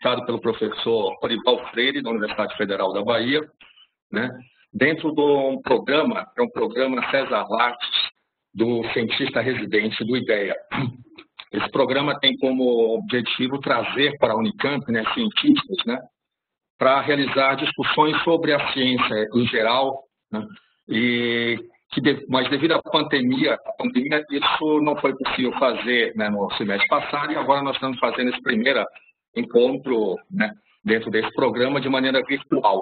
dado pelo professor Orival Freire, da Universidade Federal da Bahia, né, dentro de um programa, que é um programa César Lattes, do cientista residente do IDEA. Esse programa tem como objetivo trazer para a Unicamp, né, cientistas, né, para realizar discussões sobre a ciência em geral, né, mas devido à pandemia, isso não foi possível fazer, né, no semestre passado, e agora nós estamos fazendo esse primeiro encontro, né, dentro desse programa de maneira virtual.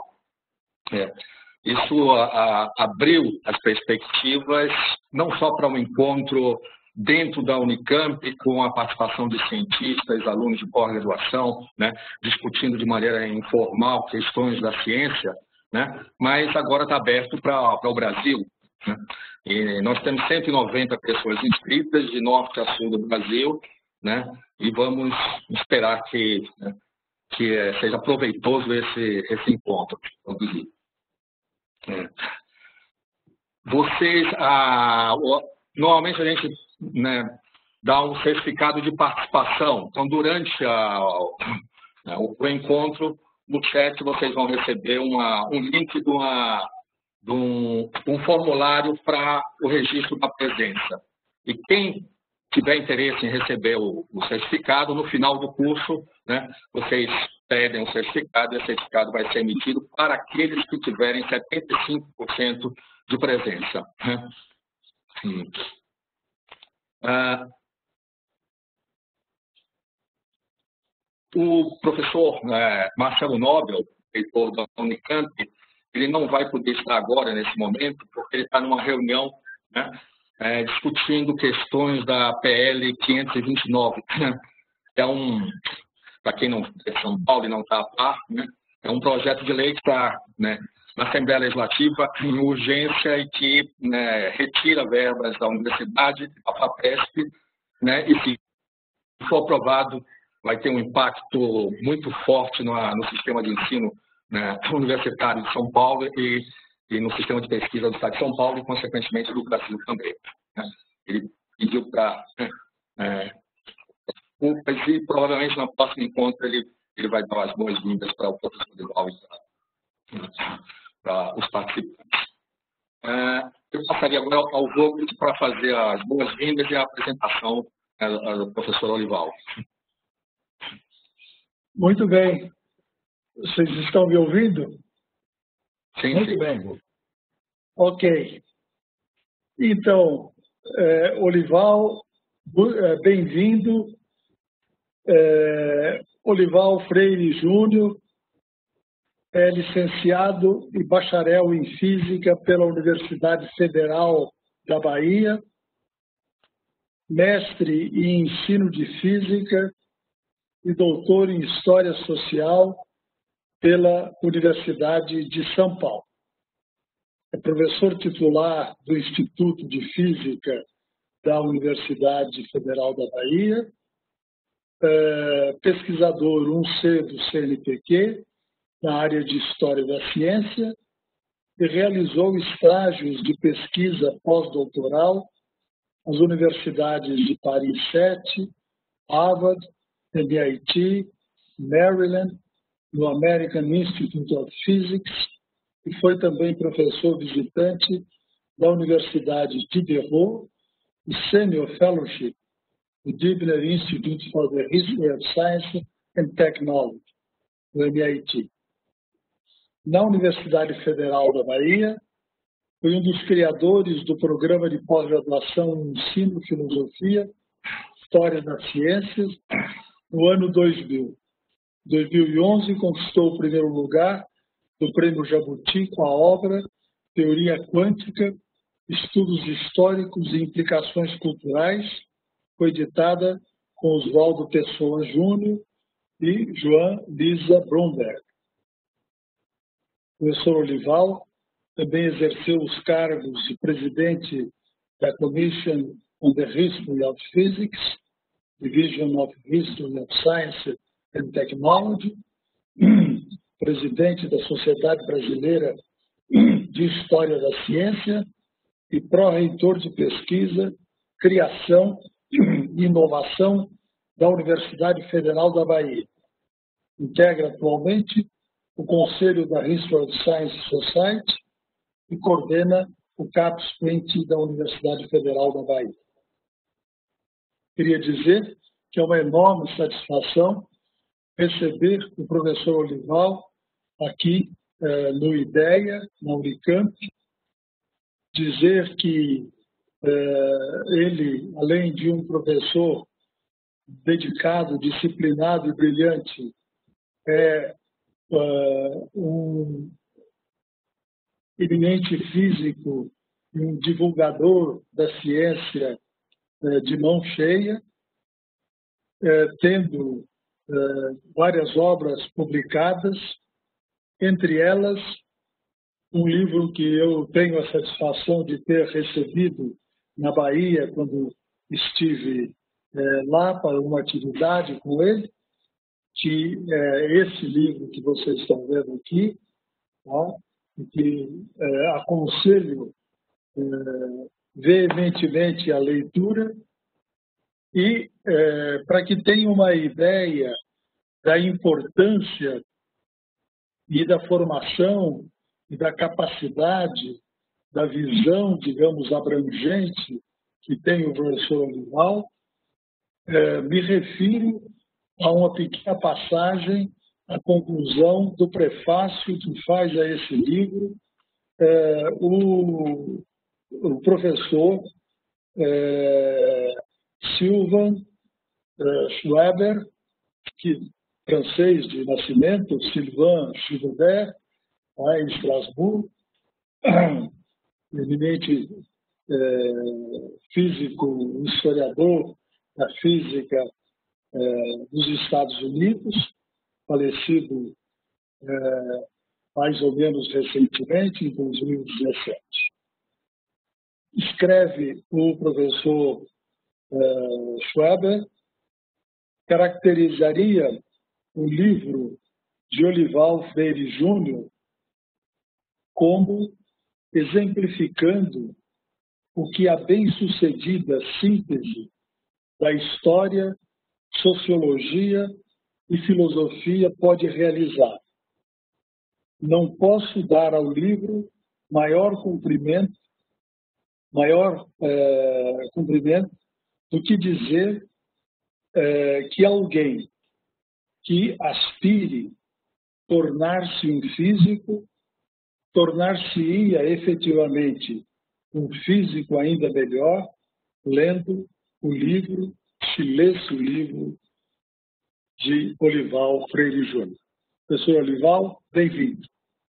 Isso abriu as perspectivas não só para um encontro dentro da Unicamp, com a participação de cientistas, alunos de pós-graduação, né, discutindo de maneira informal questões da ciência, né, mas agora está aberto para o Brasil, né, e nós temos 190 pessoas inscritas de norte a sul do Brasil, né, e vamos esperar que seja proveitoso esse encontro. Normalmente a gente, né, dá um certificado de participação. Então, durante o encontro, no chat vocês vão receber um link de um formulário para o registro da presença. E quem tiver interesse em receber o certificado, no final do curso, né, vocês pedem um certificado, e esse certificado vai ser emitido para aqueles que tiverem 75% de presença. O professor Marcelo Nobel, reitor da Unicamp, ele não vai poder estar agora, nesse momento, porque ele está numa reunião, né, discutindo questões da PL 529. Para quem não é de São Paulo e não está a par, né, é um projeto de lei que está, né, na Assembleia Legislativa em urgência e que, né, retira verbas da universidade, da FAPESP, né, e se for aprovado vai ter um impacto muito forte no sistema de ensino, né, universitário de São Paulo e no sistema de pesquisa do Estado de São Paulo e, consequentemente, do Brasil também. Né. Ele pediu para desculpas e provavelmente no próximo encontro ele vai dar as boas-vindas para o professor de Alves, para os participantes. Eu passaria agora ao Vogel para fazer as boas-vindas e a apresentação do professor Olival. Muito bem. Vocês estão me ouvindo? Sim, muito sim. Bem. Ok. Então, Olival, bem-vindo. Olival Freire Júnior é licenciado e bacharel em Física pela Universidade Federal da Bahia, mestre em Ensino de Física e doutor em História Social pela Universidade de São Paulo. É professor titular do Instituto de Física da Universidade Federal da Bahia, pesquisador 1C do CNPq, na área de História da Ciência, e realizou estágios de pesquisa pós-doutoral nas universidades de Paris 7, Harvard, MIT, Maryland, no American Institute of Physics, e foi também professor visitante da Universidade Diderot e Senior Fellowship do Dibner Institute for the History of Science and Technology, do MIT. Na Universidade Federal da Bahia, foi um dos criadores do programa de pós-graduação em Ensino, Filosofia, História das Ciências, no ano 2000. Em 2011, conquistou o primeiro lugar do Prêmio Jabuti com a obra Teoria Quântica, Estudos Históricos e Implicações Culturais, foi editada com Oswaldo Pessoa Júnior e Joan Lisa Bromberg. O professor Olival também exerceu os cargos de presidente da Commission on the History of Physics, Division of History of Science and Technology, presidente da Sociedade Brasileira de História da Ciência e pró-reitor de pesquisa, criação e inovação da Universidade Federal da Bahia. integra atualmente o Conselho da History of Science Society e coordena o CAPES 20 da Universidade Federal da Bahia. Queria dizer que é uma enorme satisfação receber o professor Olival aqui no IDEA, na Unicamp, dizer que ele, além de um professor dedicado, disciplinado e brilhante, é um eminente físico e um divulgador da ciência de mão cheia, tendo várias obras publicadas, entre elas um livro que eu tenho a satisfação de ter recebido na Bahia quando estive lá para uma atividade com ele, que é esse livro que vocês estão vendo aqui, tá? E que aconselho veementemente a leitura, e para que tenham uma ideia da importância e da formação e da capacidade, da visão, digamos, abrangente que tem o professor Olival, me refiro a uma pequena passagem, a conclusão do prefácio que faz a esse livro o professor Sylvain Schweber, francês de nascimento, Sylvain Schweber, em Estrasburgo, eminente físico, historiador da física dos Estados Unidos, falecido mais ou menos recentemente, em 2017. Escreve o professor Schweber, caracterizaria o livro de Olival Freire Júnior como exemplificando o que a bem-sucedida síntese da história, sociologia e filosofia pode realizar. Não posso dar ao livro maior cumprimento do que dizer que alguém que aspire tornar-se um físico, tornar-se-ia efetivamente um físico ainda melhor, lendo o livro, se lesse o livro de Olival Freire Júnior. Professor Olival, bem-vindo.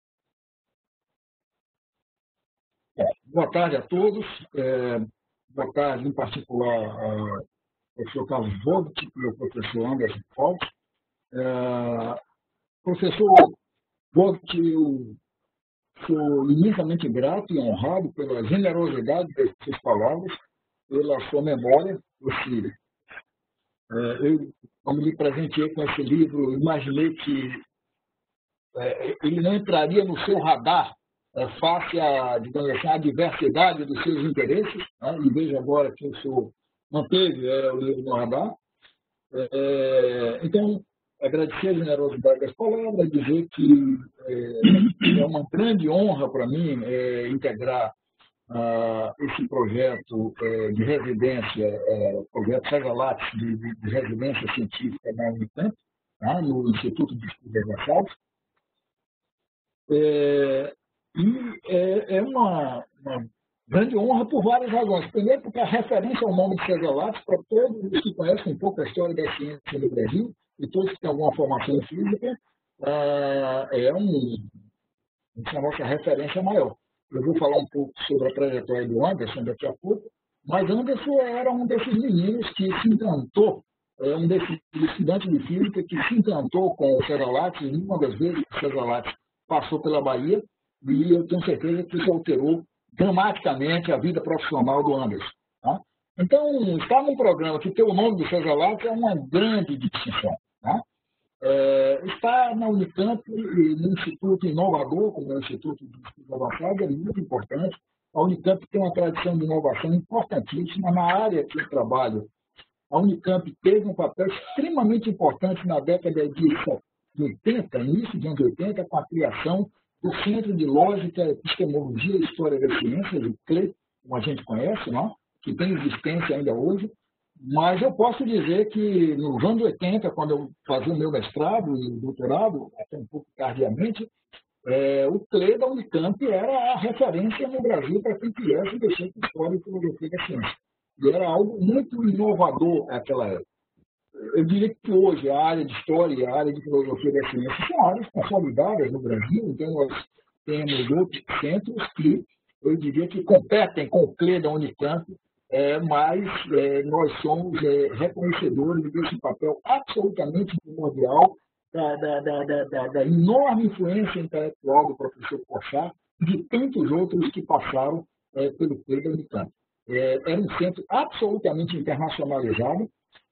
Boa tarde a todos. Boa tarde, em particular, ao professor Carlos Vogt e ao professor Anderson Falk. Professor Vogt, eu sou imensamente grato e honrado pela generosidade das suas palavras, pela sua memória. Eu, quando me presenteei com esse livro, imaginei que ele não entraria no seu radar face à, digamos assim, à diversidade dos seus interesses, né? E vejo agora que o senhor manteve o livro no radar. Então, agradecer a generosidade das palavras, dizer que é uma grande honra para mim integrar esse projeto de residência, projeto César Lattes de residência científica na Unicamp, tá? No Instituto de Estudos Avançados. É uma grande honra por várias razões. Primeiro, porque a referência ao nome de César Lattes, para todos os que conhecem um pouco a história da ciência no Brasil, e todos que têm alguma formação em física, é a nossa referência maior. Eu vou falar um pouco sobre a trajetória do Anderson daqui a pouco, mas Anderson era um desses meninos que se encantou, um desses estudantes de física que se encantou com o César Lattes, e uma das vezes que o César Lattes passou pela Bahia, e eu tenho certeza que isso alterou dramaticamente a vida profissional do Anderson. Tá? Então, estar num programa que tem o nome do César Lattes é uma grande distinção. Tá? Estar na Unicamp, no Instituto inovador, como é o Instituto de Estudos Avançados, é muito importante. A Unicamp tem uma tradição de inovação importantíssima na área que eu trabalho. A Unicamp teve um papel extremamente importante na década de 80, início de anos 80, com a criação do Centro de Lógica, Epistemologia e História da Ciência, o CLE, como a gente conhece, não? Que tem existência ainda hoje. Mas eu posso dizer que nos anos 80, quando eu fazia o meu mestrado e doutorado, até um pouco tardiamente, o CLE da Unicamp era a referência no Brasil para quem quisesse mexer com história e filosofia da ciência. E era algo muito inovador naquela época. Eu diria que hoje a área de história e a área de filosofia da ciência são áreas consolidadas no Brasil, então nós temos outros centros que eu diria que competem com o CLE da Unicamp, mas nós somos reconhecedores desse papel absolutamente primordial da enorme influência intelectual do professor Porchat e de tantos outros que passaram pelo CLE da Unicamp. Era um centro absolutamente internacionalizado.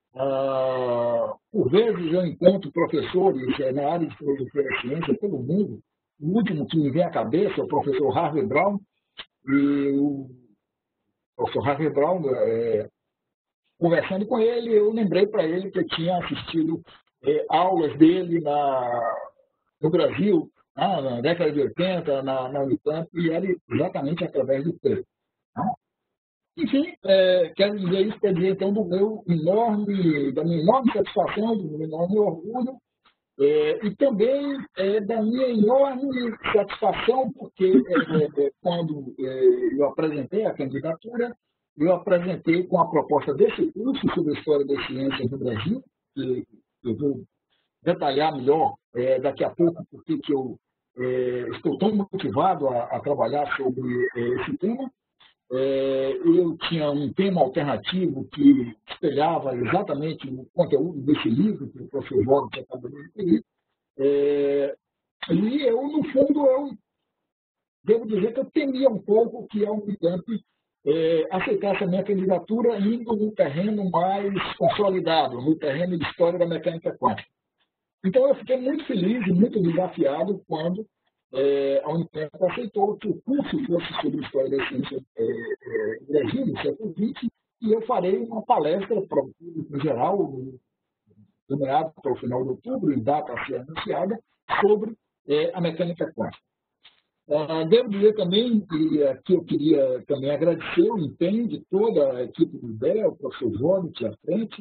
Por vezes eu encontro professores na área de filosofia da ciência pelo mundo. O último que me vem à cabeça é o professor Harvey Brown. E o professor Harvey Brown, conversando com ele, eu lembrei para ele que eu tinha assistido aulas dele no Brasil, na década de 80, na Unicamp, e era exatamente através do CLE. Enfim, quero dizer isso, quer dizer, então, da minha enorme satisfação, do meu enorme orgulho, e também da minha enorme satisfação, porque quando eu apresentei a candidatura, eu apresentei com a proposta desse curso sobre a história das ciências no Brasil, que eu vou detalhar melhor daqui a pouco, porque que eu estou tão motivado a trabalhar sobre esse tema. Eu tinha um tema alternativo que espelhava exatamente o conteúdo desse livro que o professor Jorge acabou de referir. E eu, no fundo, eu devo dizer que eu temia um pouco que a Unicamp aceitasse a minha candidatura indo num terreno mais consolidado, no terreno de história da mecânica quântica. Então, eu fiquei muito feliz e muito desafiado quando a Unicamp aceitou que o curso fosse sobre história da ciência no Brasil, no século XX, e eu farei uma palestra para o público em geral, no meado para o final de outubro, em data a ser anunciada, sobre a mecânica quântica. Devo dizer também que aqui eu queria também agradecer o empenho de toda a equipe do IDEA, o professor Jorge à frente,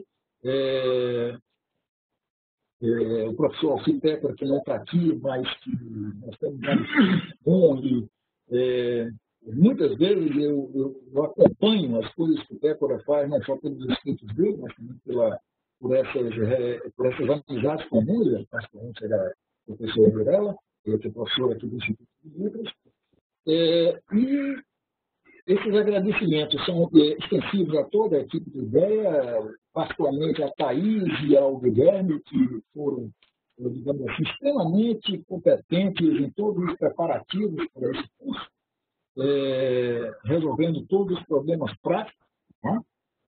o professor Alcir Pécora, que não está aqui, mas que nós temos bom e muitas vezes eu acompanho as coisas que o Pécora faz, não só pelos escritos dele, mas também por essas amizades comuns, a transparência da professora Mirella, que é professora aqui do Instituto de Letras, e esses agradecimentos são extensivos a toda a equipe do IDEA, particularmente a Thaís e ao Guilherme, que foram, digamos assim, extremamente competentes em todos os preparativos para esse curso, resolvendo todos os problemas práticos. Né?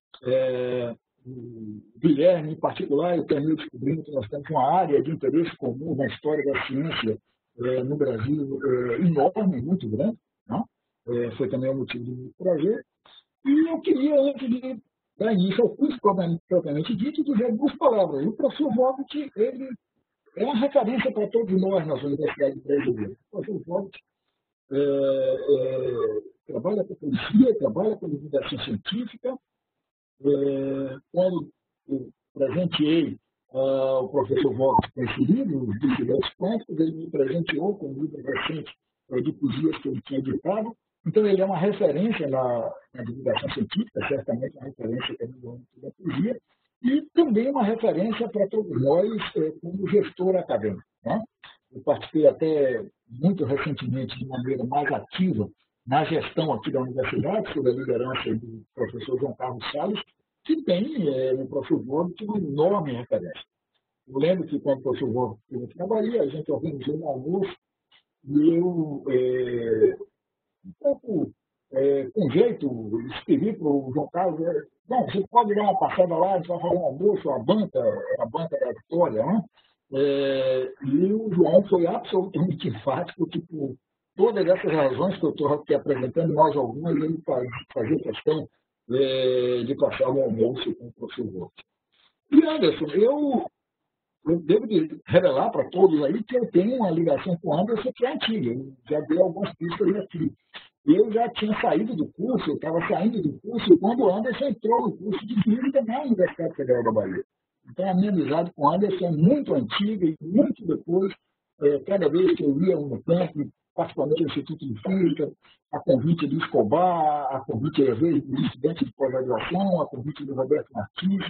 O Guilherme, em particular, eu termino descobrindo que nós temos uma área de interesse comum na história da ciência no Brasil enorme, muito grande. Né? Foi também o motivo do meu projeto. E eu queria, antes de dar início ao curso propriamente dito, dizer duas palavras. O professor Vogt, ele é uma referência para todos nós nas universidades brasileiras. O professor Vogt trabalha com polícia, trabalha com divulgação científica. Quando eu presenteei o professor Vogt com esse livro, Os Dissidentes Quânticos, ele me presenteou com um livro recente de poesias que ele tinha editado. Então, ele é uma referência na divulgação científica, certamente uma referência também no âmbito da poesia, e também uma referência para todos nós como gestor acadêmico. Né? Eu participei até muito recentemente de maneira mais ativa na gestão aqui da universidade, sob a liderança do professor João Carlos Salles, que tem no professor Vogt uma enorme referência. Eu lembro que quando o professor Vogt esteve aqui na Bahia, a gente organizou um almoço e eu, um pouco com jeito, escrevi para o João Carlos, bom, você pode dar uma passada lá, a gente vai fazer um almoço, a banca da Vitória, né? E o João foi absolutamente enfático que por todas essas razões que eu estou aqui apresentando, mais algumas, ele fazia questão de passar um almoço com o professor Vogt. E, Anderson, eu eu devo revelar para todos aí que eu tenho uma ligação com o Anderson que é antiga. Eu já dei algumas pistas aqui. Eu já tinha saído do curso, eu estava saindo do curso quando o Anderson entrou no curso de Física na Universidade Federal da Bahia. Então, a minha amizade com o Anderson é muito antiga e muito depois, cada vez que eu ia no campo, particularmente no Instituto de Física, a convite do Escobar, a convite, às vezes, dos estudantes de pós-graduação, a convite do Roberto Martins,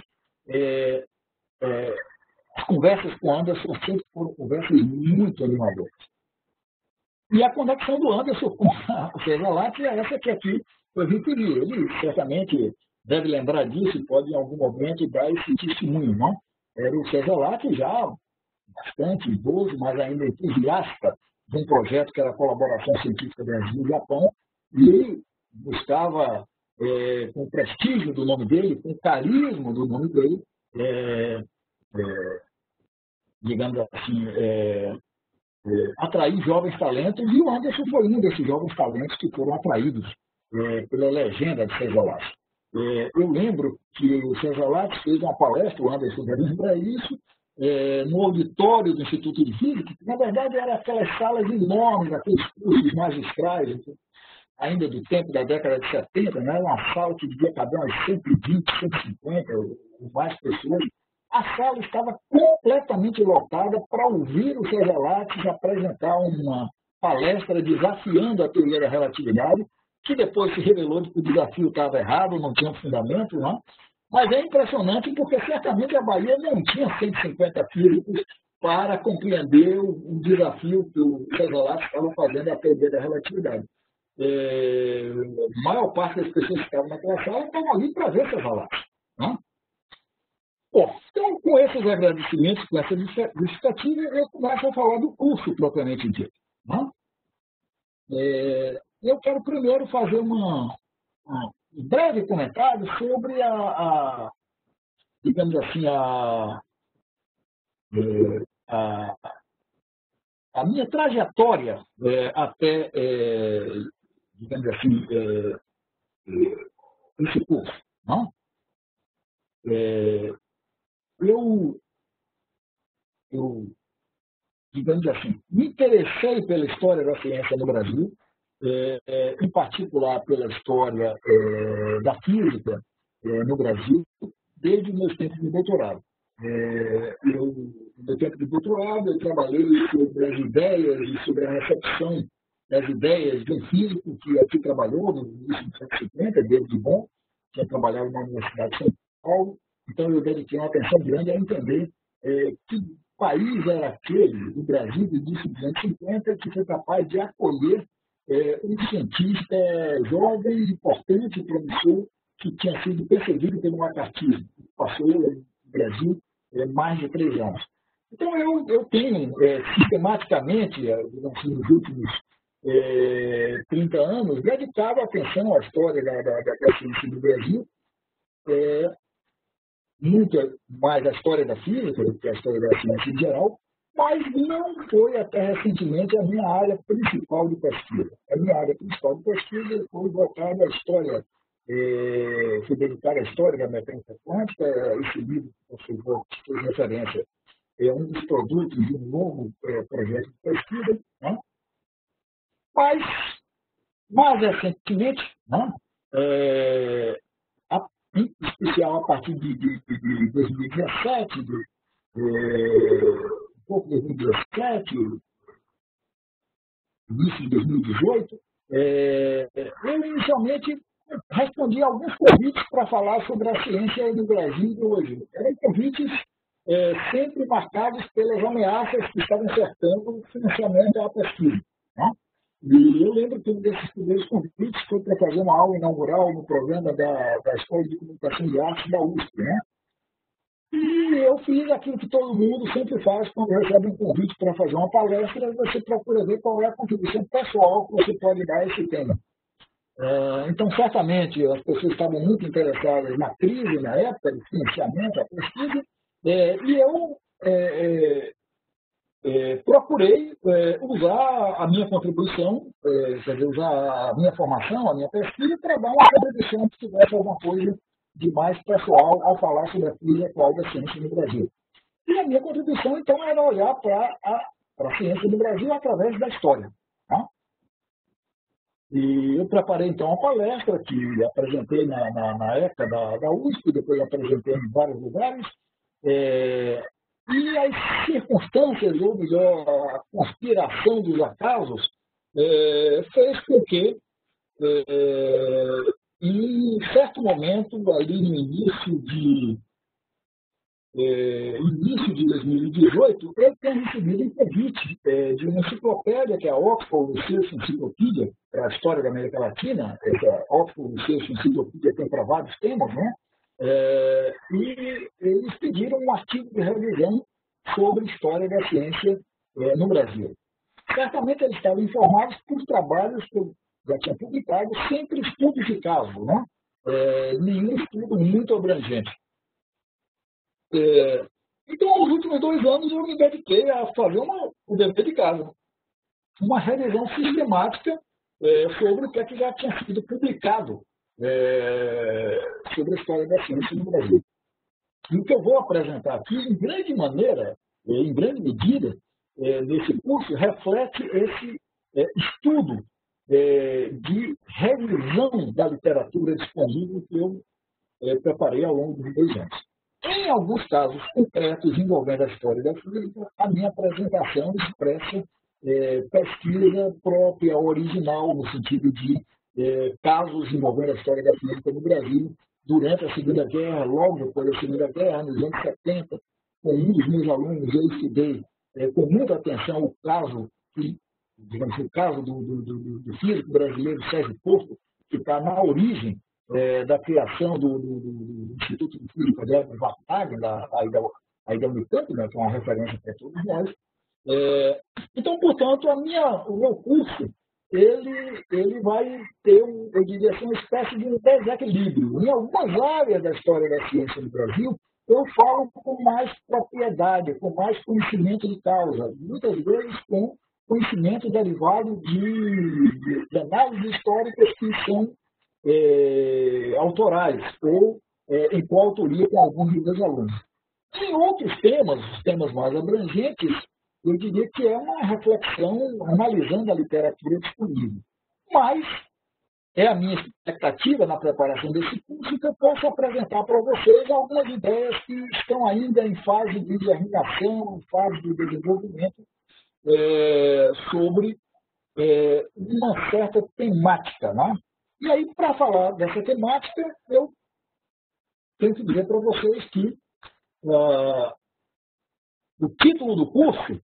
as conversas com o Anderson sempre foram conversas muito animadoras. E a conexão do Anderson com o César Lattes é essa que aqui foi referir. Ele certamente deve lembrar disso e pode, em algum momento, dar esse testemunho, não? Era o César Lattes já bastante idoso, mas ainda entusiasta de um projeto que era a Colaboração Científica Brasil-Japão, e ele buscava, com o prestígio do nome dele, com o carisma do nome dele, digamos assim, atrair jovens talentos, e o Anderson foi um desses jovens talentos que foram atraídos pela legenda de César Lattes. Eu lembro que o César Lattes fez uma palestra, o Anderson deve lembrar isso, no auditório do Instituto de Física, que na verdade eram aquelas salas enormes, aqueles cursos magistrais, ainda do tempo da década de 70, né? Uma sala que devia caber umas 120, 150 ou mais pessoas. A sala estava completamente lotada para ouvir o César Lattes apresentar uma palestra desafiando a teoria da relatividade, que depois se revelou que o desafio estava errado, não tinha fundamento, não. Mas é impressionante porque certamente a Bahia não tinha 150 físicos para compreender o desafio que o César Lattes estava fazendo à teoria da relatividade. A maior parte das pessoas que estavam naquela sala estavam ali para ver César Lattes, não? Bom, então, com esses agradecimentos, com essa justificativa, eu começo a falar do curso propriamente dito. Não? Eu quero primeiro fazer um breve comentário sobre digamos assim, a minha trajetória até, digamos assim, esse curso. Não? Eu, digamos assim, me interessei pela história da ciência no Brasil, em particular pela história da física no Brasil, desde meus tempos de doutorado. No meu tempo de doutorado, eu trabalhei sobre as ideias e sobre a recepção das ideias de um físico que aqui trabalhou no início dos anos 50, David Bohm, que trabalhava na Universidade de São Paulo. Então, eu dediquei uma atenção grande a entender que país era aquele, do Brasil, do início dos anos 50, que foi capaz de acolher um cientista jovem, importante, promissor, que tinha sido perseguido pelo macartismo. Passou no Brasil mais de 3 anos. Então, eu tenho sistematicamente, nos últimos 30 anos, dedicado atenção à história da ciência do Brasil, muito mais a história da física do que a história da ciência em geral, mas não foi até recentemente a minha área principal de pesquisa. A minha área principal de pesquisa foi voltada à história, fui dedicada à história da mecânica quântica. Esse livro que você fez referência é um dos produtos de um novo projeto de pesquisa, né? Mas, mais recentemente, né? Em especial a partir de 2017, um pouco de 2017, início de 2018, eu inicialmente respondi a alguns convites para falar sobre a ciência no Brasil de hoje. Eram convites sempre marcados pelas ameaças que estavam cercando o financiamento da pesquisa. Né? E eu lembro que um desses primeiros convites foi para fazer uma aula inaugural no programa da Escola de Comunicação e Artes da USP. Né? E eu fiz aquilo que todo mundo sempre faz quando recebe um convite para fazer uma palestra: você procura ver qual é a contribuição pessoal que você pode dar a esse tema. Então, certamente, as pessoas estavam muito interessadas na crise, na época do financiamento, da pesquisa, e eu procurei usar a minha contribuição, quer dizer, usar a minha formação, a minha pesquisa, para dar uma contribuição que tivesse alguma coisa de mais pessoal ao falar sobre a crise atual da ciência no Brasil. E a minha contribuição, então, era olhar para a ciência do Brasil através da história. Tá? E eu preparei, então, uma palestra que apresentei na ECA da USP, depois apresentei em vários lugares. E as circunstâncias, ou melhor, a conspiração dos acasos, fez com que, em certo momento, ali no início de 2018, eu tenho recebido um convite de uma enciclopédia, que é a Oxford Research Encyclopedia, para a história da América Latina. Essa Oxford Research Encyclopedia tem para vários temas, né? E eles pediram um artigo de revisão sobre história da ciência no Brasil. Certamente eles estavam informados por trabalhos que eu já tinha publicado, sempre estudos de caso, né? Nenhum estudo muito abrangente. Então, nos últimos 2 anos, eu me dediquei a fazer o dever de casa, uma revisão sistemática sobre o que é que já tinha sido publicado sobre a história da ciência no Brasil. E o que eu vou apresentar aqui, em grande medida, nesse curso, reflete esse estudo de revisão da literatura disponível que eu preparei ao longo dos 2 anos. Em alguns casos concretos envolvendo a história da física, a minha apresentação expressa pesquisa própria, original, no sentido de casos envolvendo a história da física no Brasil durante a Segunda Guerra, logo depois da Segunda Guerra, nos anos 70, com um dos meus alunos, eu estudei com muita atenção o caso do físico brasileiro Sérgio Porto, que está na origem da criação do Instituto de Física de Vartag, aí da Unicamp, né, que é uma referência para todos nós. Então, portanto, o meu curso ele vai ter, eu diria assim, uma espécie de um desequilíbrio. Em algumas áreas da história da ciência no Brasil, eu falo com mais propriedade, com mais conhecimento de causa, muitas vezes com conhecimento derivado de análises históricas que são autorais ou em coautoria com alguns dos meus alunos. Em outros temas, os temas mais abrangentes, eu diria que é uma reflexão analisando a literatura disponível. Mas é a minha expectativa na preparação desse curso que eu possa apresentar para vocês algumas ideias que estão ainda em fase de germinação, em fase de desenvolvimento, sobre uma certa temática, né? E aí, para falar dessa temática, eu tenho que dizer para vocês que o título do curso,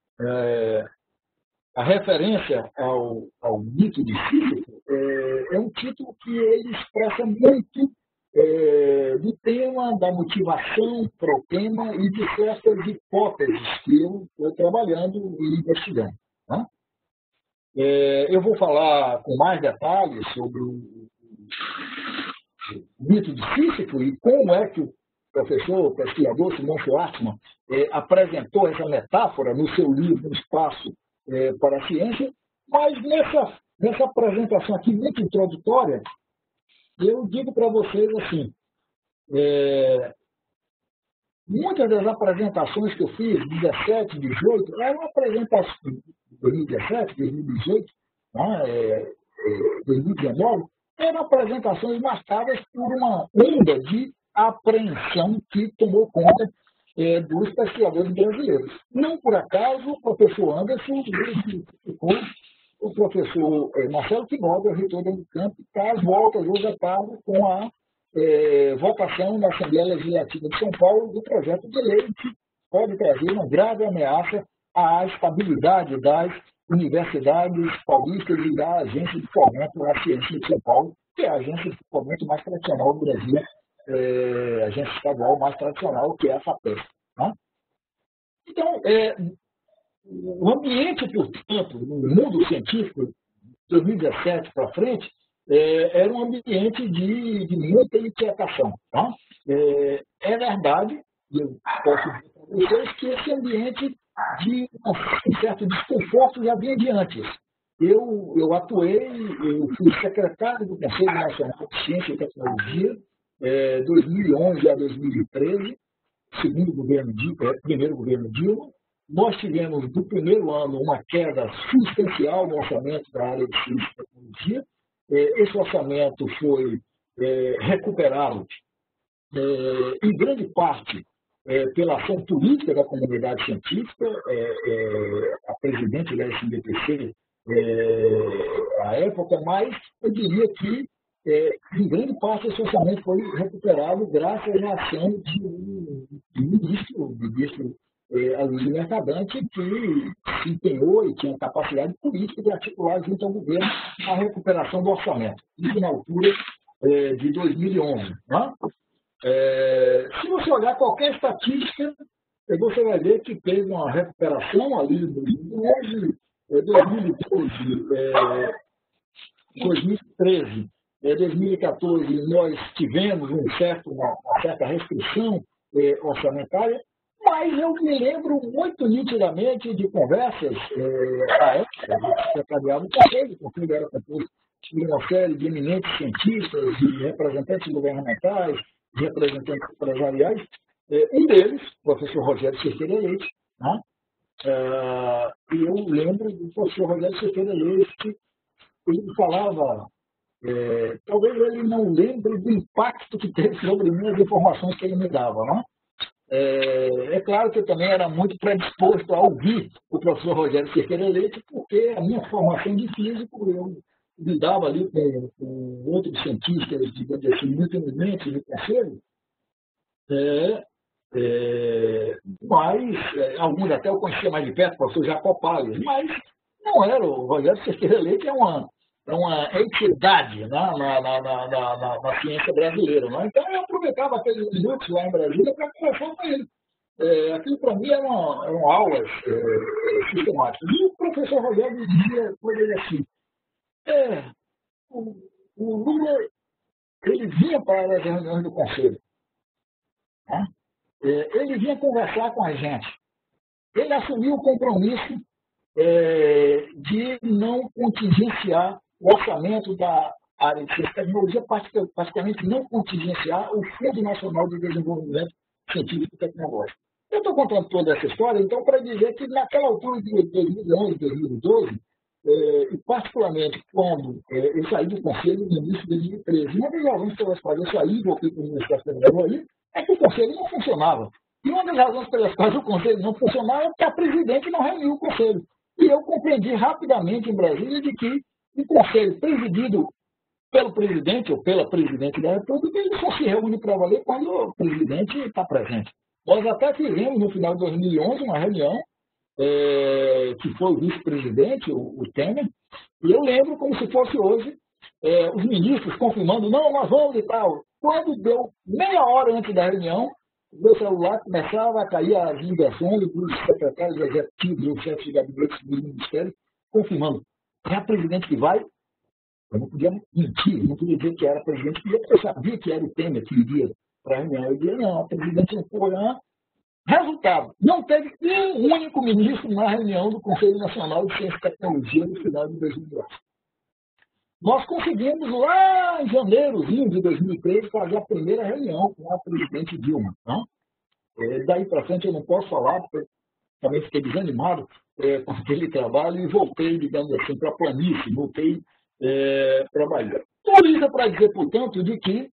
a referência ao mito de Sísifo, é um título que ele expressa muito do tema, da motivação para o tema e de certas hipóteses que eu estou trabalhando e investigando. Né? Eu vou falar com mais detalhes sobre o mito de Sísifo e como é que o professor, pesquisador Simon Schwartzman apresentou essa metáfora no seu livro Um Espaço para a Ciência, mas nessa apresentação aqui muito introdutória, eu digo para vocês assim, muitas das apresentações que eu fiz, 17, 18, eram apresentações, 2017, 2018, 2019, eram apresentações marcadas por uma onda de apreensão que tomou conta dos pesquisadores brasileiros. Não por acaso, o professor Anderson ficou o professor Marcelo Quinoga, reitor da Unicamp, está às voltas hoje à tarde com a votação na Assembleia Legislativa de São Paulo do projeto de lei que pode trazer uma grave ameaça à estabilidade das universidades paulistas e da Agência de Fomento à Ciência de São Paulo, que é a agência de fomento mais tradicional do Brasil, a agência estadual mais tradicional, que é a FAPESP. Né? Então, o ambiente, portanto, no mundo científico, de 2017 para frente, era um ambiente de muita inquietação. Tá? É verdade, e eu posso dizer para vocês, que esse ambiente de um certo desconforto já vinha de antes. Eu atuei, eu fui secretário do Conselho Nacional de Ciência e Tecnologia, 2011 a 2013, primeiro governo Dilma. Nós tivemos, do primeiro ano, uma queda substancial no orçamento da área de ciência e tecnologia. Esse orçamento foi recuperado, em grande parte, pela ação política da comunidade científica. A presidente da SBPC, à época, mas eu diria que, em grande parte, esse orçamento foi recuperado graças à ação de um ministro Aloysio Mercadante, que se empenhou e tinha capacidade política de articular junto ao governo a recuperação do orçamento. Isso na altura de 2011. Né? Se você olhar qualquer estatística, você vai ver que teve uma recuperação ali em 2011, 2012, 2013, 2014, nós tivemos uma certa restrição orçamentária, mas eu me lembro muito nitidamente de conversas à época do secretariado do Conselho era composto de uma série de eminentes cientistas, de representantes governamentais, de representantes empresariais. Um deles, o professor Rogério Cerqueira Leite, né? E eu lembro do professor Rogério Cerqueira Leite, que ele falava, talvez ele não lembre do impacto que teve sobre mim as informações que ele me dava, né? É claro que eu também era muito predisposto a ouvir o professor Rogério Cerqueira Leite, porque a minha formação de físico, eu lidava ali com outros cientistas, digamos assim, muito eminentes do Conselho, mas alguns até eu conhecia mais de perto, o professor Jacó Palles, mas não era. O Rogério Cerqueira Leite é uma entidade, né, na ciência brasileira. Né? Então, eu aproveitava aqueles minutos lá em Brasília para conversar com ele. Aquilo, para mim, eram aulas sistemáticas. E o professor Rogério dizia coisas assim: o Lula, ele vinha para as reuniões do Conselho. Né? Ele vinha conversar com a gente. Ele assumiu o compromisso de não contingenciar o orçamento da área de ciência e tecnologia, praticamente não contingenciar o Fundo Nacional de Desenvolvimento Científico e Tecnológico. Eu estou contando toda essa história, então, para dizer que naquela altura de 2011, 2012, e particularmente quando eu saí do Conselho no início de 2013, uma das razões pelas quais eu saí e voltei para a Universidade Federal aí, é que o Conselho não funcionava. E uma das razões pelas quais o Conselho não funcionava é porque a presidente não reuniu o Conselho. E eu compreendi rapidamente em Brasília de que o Conselho presidido pelo presidente ou pela presidente da República, ele só se reúne para valer quando o presidente está presente. Nós até fizemos, no final de 2011, uma reunião que foi o vice-presidente, o Temer, e eu lembro como se fosse hoje, os ministros confirmando, não, nós vamos e tal. Quando deu meia hora antes da reunião, o meu celular começava a cair as ligações dos secretários executivos e chefes de gabinete do Ministério, confirmando, é a presidente que vai. Eu não podia mentir, não podia dizer que era a presidente, porque eu sabia que era o Temer que iria para a reunião. Eu dizia, não, a presidente não foi. Resultado, não teve um único ministro na reunião do Conselho Nacional de Ciência e Tecnologia no final de 2012. Nós conseguimos, lá em janeirozinho de 2013, fazer a primeira reunião com a presidente Dilma. Né? Daí para frente eu não posso falar, porque também fiquei desanimado com aquele trabalho e voltei, digamos assim, para a planície, voltei trabalhar. Tudo isso é para dizer, portanto, de que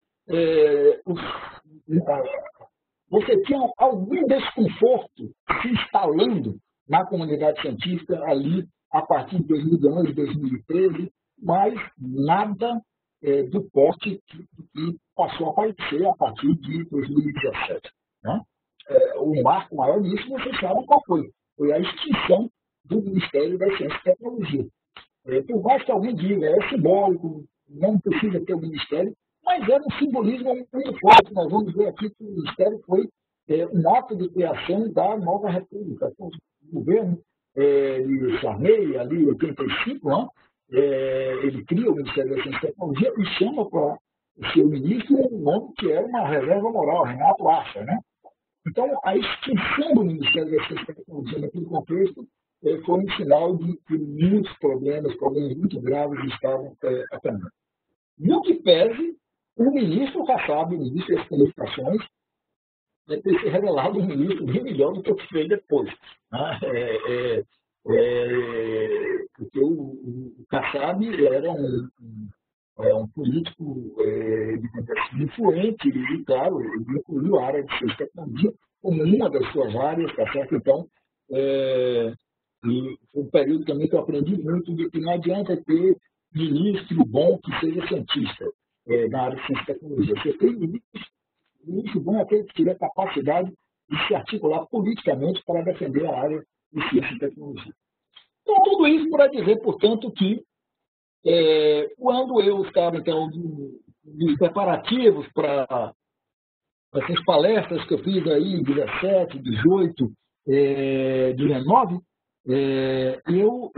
você tinha algum desconforto se instalando na comunidade científica ali a partir de 2011, 2013, mas nada do porte que passou a aparecer a partir de 2017. Né? O marco maior nisso, vocês sabem qual foi. Foi a extinção do Ministério da Ciência e Tecnologia. Por mais que alguém diga, é simbólico, não precisa ter o Ministério, mas era um simbolismo muito forte. Nós vamos ver aqui que o Ministério foi um ato de criação da nova República. Então, o governo de Sarney, ali em 85, né, ele cria o Ministério da Ciência e Tecnologia e chama para o seu ministro um nome que era uma reserva moral, Renato Acha. Né? Então, a extinção do Ministério da Ciência e Tecnologia naquele contexto foi um sinal de que muitos problemas muito graves estavam a caminho. No que pese, o ministro Kassab, o ministro das Comunicações, ter se revelado um ministro bem melhor do que o que fez depois. Né? Porque o Kassab era um político influente e, claro, ele incluiu a área de ciência e tecnologia como uma das suas áreas, tá certo? Então, e foi um período também que eu aprendi muito de que não adianta ter ministro bom que seja cientista na área de ciência e tecnologia. Você tem ministro bom é aquele que tiver capacidade de se articular politicamente para defender a área de ciência e tecnologia. Então, tudo isso para dizer, portanto, que quando eu estava, então, nos preparativos para essas palestras que eu fiz aí em 17, 18, 19, eu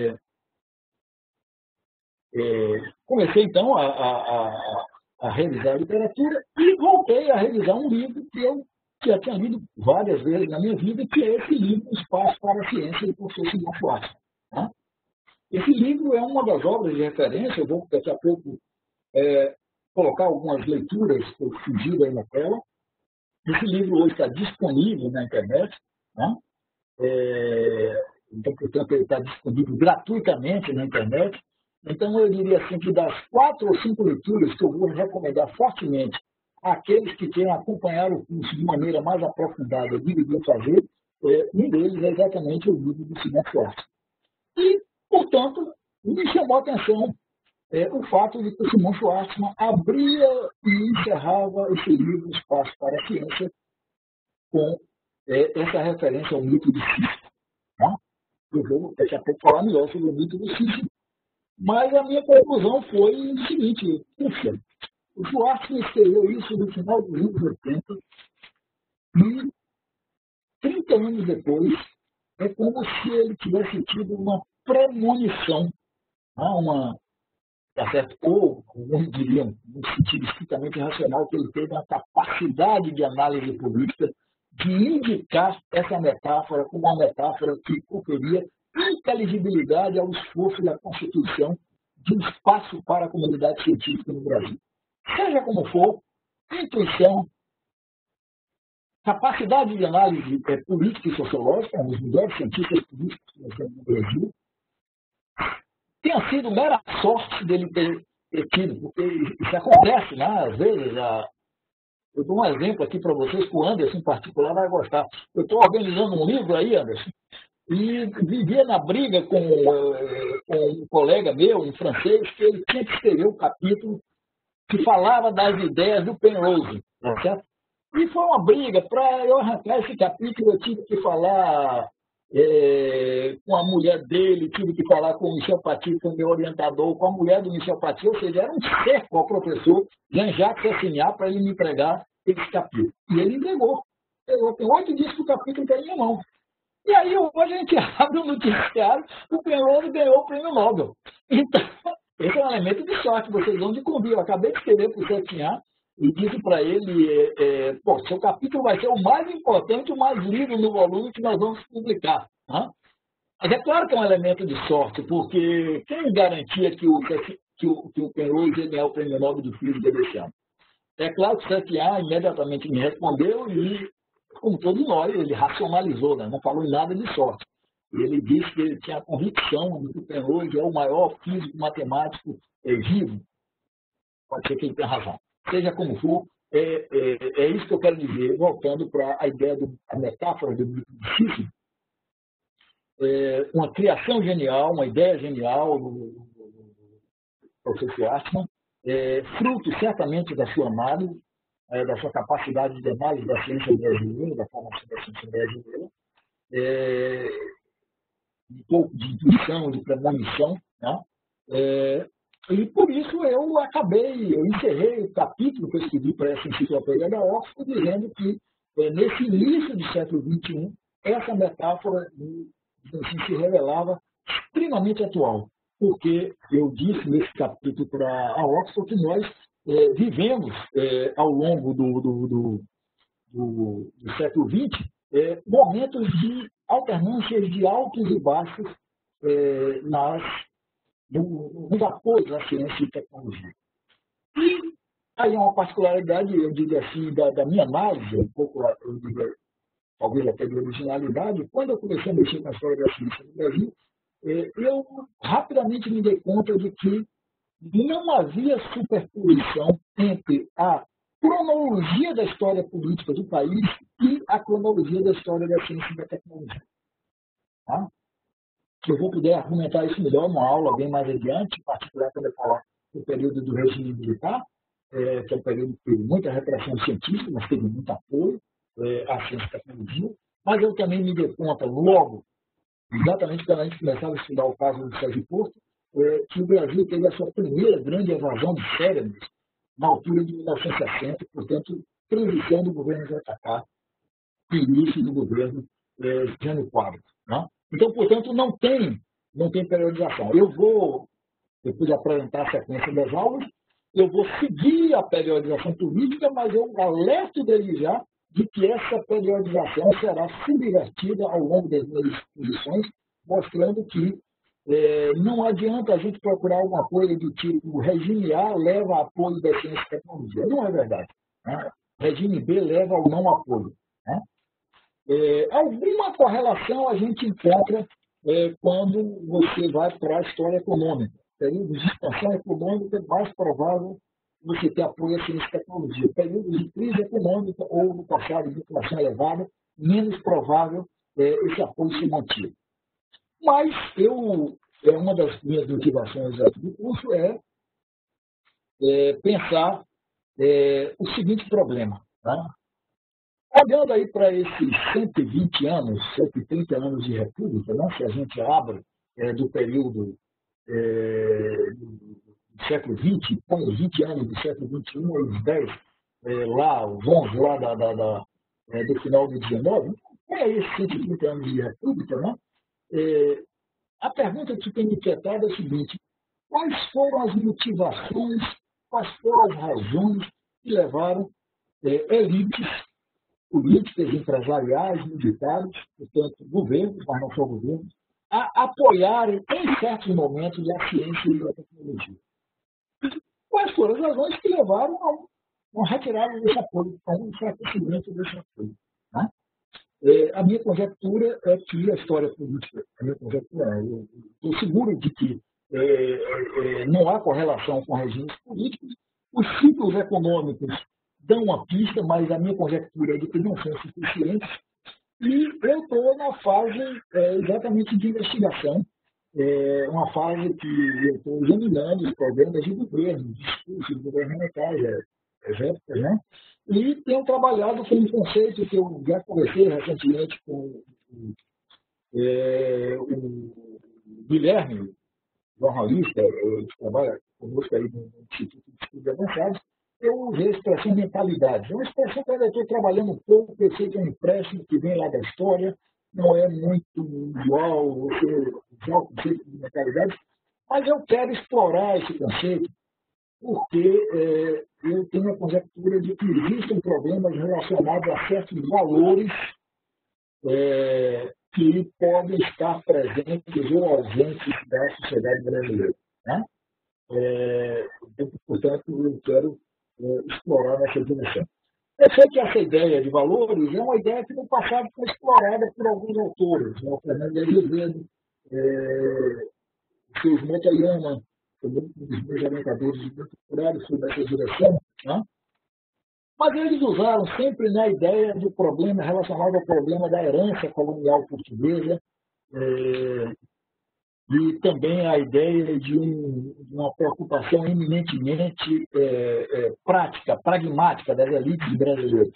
comecei, então, a revisar a literatura e voltei a revisar um livro que eu já tinha lido várias vezes na minha vida, que é esse livro, Espaço para a Ciência, do professor Simão Schwartz. Tá? Esse livro é uma das obras de referência, eu vou daqui a pouco colocar algumas leituras que eu sugiro aí na tela. Esse livro hoje está disponível na internet, né? Então, portanto, ele está disponível gratuitamente na internet. Então, eu diria assim que das 4 ou 5 leituras que eu vou recomendar fortemente àqueles que querem acompanhar o curso de maneira mais aprofundada, deveriam fazer, um deles é exatamente o livro do Simão Schwartz. E, portanto, me chamou a atenção o fato de que o Simão Schwartz abria e encerrava esse livro, Espaço para a Ciência, com essa referência ao mito de Sísifo. Tá? Eu vou daqui a pouco falar melhor sobre o mito do Sísifo. Mas a minha conclusão foi o seguinte: puxa, o Schwartz escreveu isso no final dos anos 80 e 30 anos depois é como se ele tivesse tido uma premonição, tá certo? Ou, como diriam, no sentido estritamente racional, que ele teve uma capacidade de análise política de indicar essa metáfora como uma metáfora que conferia inteligibilidade ao esforço da constituição de um espaço para a comunidade científica no Brasil. Seja como for, intuição, capacidade de análise política e sociológica, um dos melhores cientistas políticos que nós temos no Brasil, tenha sido mera sorte dele ter tido, porque isso acontece, né? Às vezes, eu dou um exemplo aqui para vocês, que o Anderson, em particular, vai gostar. Eu estou organizando um livro aí, Anderson, e vivia na briga com um colega meu, um francês, que ele tinha que escrever um capítulo que falava das ideias do Penrose, certo? E foi uma briga. Para eu arrancar esse capítulo, eu tive que falar com a mulher dele, tive que falar com o Michel Paty, que foi meu orientador, com a mulher do Michel Paty, ou seja, era um cerco ao professor Jean-Jacques Assignar para ele me entregar esse capítulo. E ele entregou. Tem 8 dias que o capítulo está em minha mão. E aí hoje a gente abre o noticiário, o Penrose ganhou o prêmio Nobel. Então, esse é um elemento de sorte, vocês vão de convir. Eu acabei de escrever para o Cetinhar e disse para ele, seu capítulo vai ser o mais importante, o mais lido no volume que nós vamos publicar. Tá? Mas é claro que é um elemento de sorte, porque quem garantia que o Penrose ia ganhar o prêmio Nobel de Física desse ano? É claro que o Cetinhar imediatamente me respondeu e, como todos nós, ele racionalizou, né? Não falou em nada de sorte. Ele disse que ele tinha a convicção de que o Penrose é o maior físico matemático vivo. Pode ser que ele tenha razão. Seja como for, é isso que eu quero dizer, voltando para a ideia da metáfora do mito de Sísifo. Uma criação genial, uma ideia genial do professor Schwartz, fruto certamente da sua análise, da sua capacidade de análise da ciência brasileira, da formação da ciência brasileira, um pouco de intuição, de premonição, né? E por isso eu encerrei o capítulo que eu escrevi para essa enciclopédia da Oxford, dizendo que nesse início do século XXI, essa metáfora se revelava extremamente atual, porque eu disse nesse capítulo para a Oxford que nós vivemos ao longo do século XX momentos de alternâncias de altos e baixos nos apoios à ciência e tecnologia. E Aí uma particularidade, eu digo assim, da minha análise, um pouco, eu digo, talvez até de originalidade, quando eu comecei a mexer com a história da ciência no Brasil, eu rapidamente me dei conta de que não havia superposição entre a cronologia da história política do país e a cronologia da história da ciência e da tecnologia. Tá? Eu vou poder argumentar isso melhor numa aula bem mais adiante, em particular quando eu falar do período do regime militar, que é um período que teve muita repressão científica, mas teve muito apoio à ciência e tecnologia. Mas eu também me dei conta logo, exatamente quando a gente começava a estudar o caso do Sérgio Porto, que o Brasil teve a sua primeira grande evasão de cérebros na altura de 1960, portanto, transição do governo JK e início do governo Jânio Quadros. Né? Então, portanto, não tem periodização. Eu vou, depois de apresentar a sequência das aulas, eu vou seguir a periodização política, mas eu alerto desde já de que essa periodização será subvertida ao longo das minhas exposições, mostrando que não adianta a gente procurar alguma coisa do tipo regime A leva a apoio da ciência e tecnologia. Não é verdade. Né? Regime B leva ao não apoio. Né? Alguma correlação a gente encontra quando você vai para a história econômica. Períodos de expansão econômica é mais provável você ter apoio à ciência e tecnologia. Períodos de crise econômica ou no passado de inflação elevada, menos provável esse apoio se manter. Mas uma das minhas motivações aqui do curso é pensar o seguinte problema. Tá? Olhando aí para esses 120 anos, 130 anos de república, né? Se a gente abre do período do século XX, põe os 20 anos do século XXI, os 10 lá, os 11 lá do final do XIX, põe aí esses 130 anos de república, né? A pergunta que tem me inquietado é a seguinte: quais foram as motivações, quais foram as razões que levaram elites políticas, empresariais, militares, portanto, governos, mas não só governos, a apoiarem, em certos momentos, a ciência e a tecnologia? Quais foram as razões que levaram a uma retirada desse apoio, a um enfraquecimento desse apoio? Né? A minha conjectura é que a história política, eu estou seguro de que não há correlação com regimes políticos, os ciclos econômicos dão uma pista, mas a minha conjectura é de que não são suficientes, e eu estou na fase exatamente de investigação, uma fase que eu estou examinando os problemas de governo, discursos governamentais, épocas, né? E tenho trabalhado com um conceito que eu já conversei recentemente com o Guilherme, jornalista, que trabalha conosco aí no Instituto de Estudos Avançados. Eu usei a expressão mentalidade. É uma expressão que eu estou trabalhando um pouco, eu sei que é um empréstimo que vem lá da história, não é muito usual você usar o conceito de mentalidade, mas eu quero explorar esse conceito porque eu tenho a conjectura de que existem problemas relacionados a certos valores que podem estar presentes ou ausentes da sociedade brasileira. Né? Portanto, eu quero explorar nessa direção. Eu sei que essa ideia de valores é uma ideia que no passado foi explorada por alguns autores, né? O Fernando Azevedo, o Seus Motoyama, um dos meus orientadores de doutorado sobre essa direção, né? Mas eles usaram sempre na ideia do problema relacionado ao problema da herança colonial portuguesa e também a ideia de uma preocupação eminentemente prática, pragmática das elites brasileiras.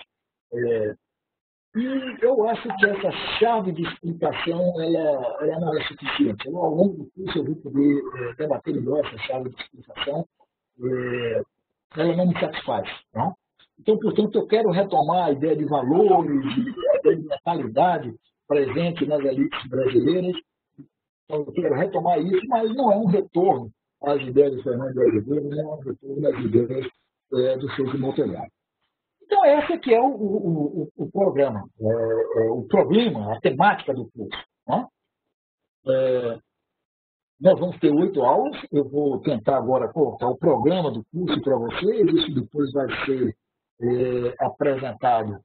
E eu acho que essa chave de explicação ela não é suficiente. Ao longo do curso eu vou poder debater melhor essa chave de explicação. Ela não me satisfaz. Não? Então, portanto, eu quero retomar a ideia de valores, a ideia de mentalidade presente nas elites brasileiras. Então, eu quero retomar isso, mas não é um retorno às ideias do Fernando Azevedo, não é um retorno às ideias do Souza Montelhado. Então, esse que é o programa, o problema, a temática do curso. Né? Nós vamos ter 8 aulas. Eu vou tentar agora colocar o programa do curso para vocês. Isso depois vai ser apresentado,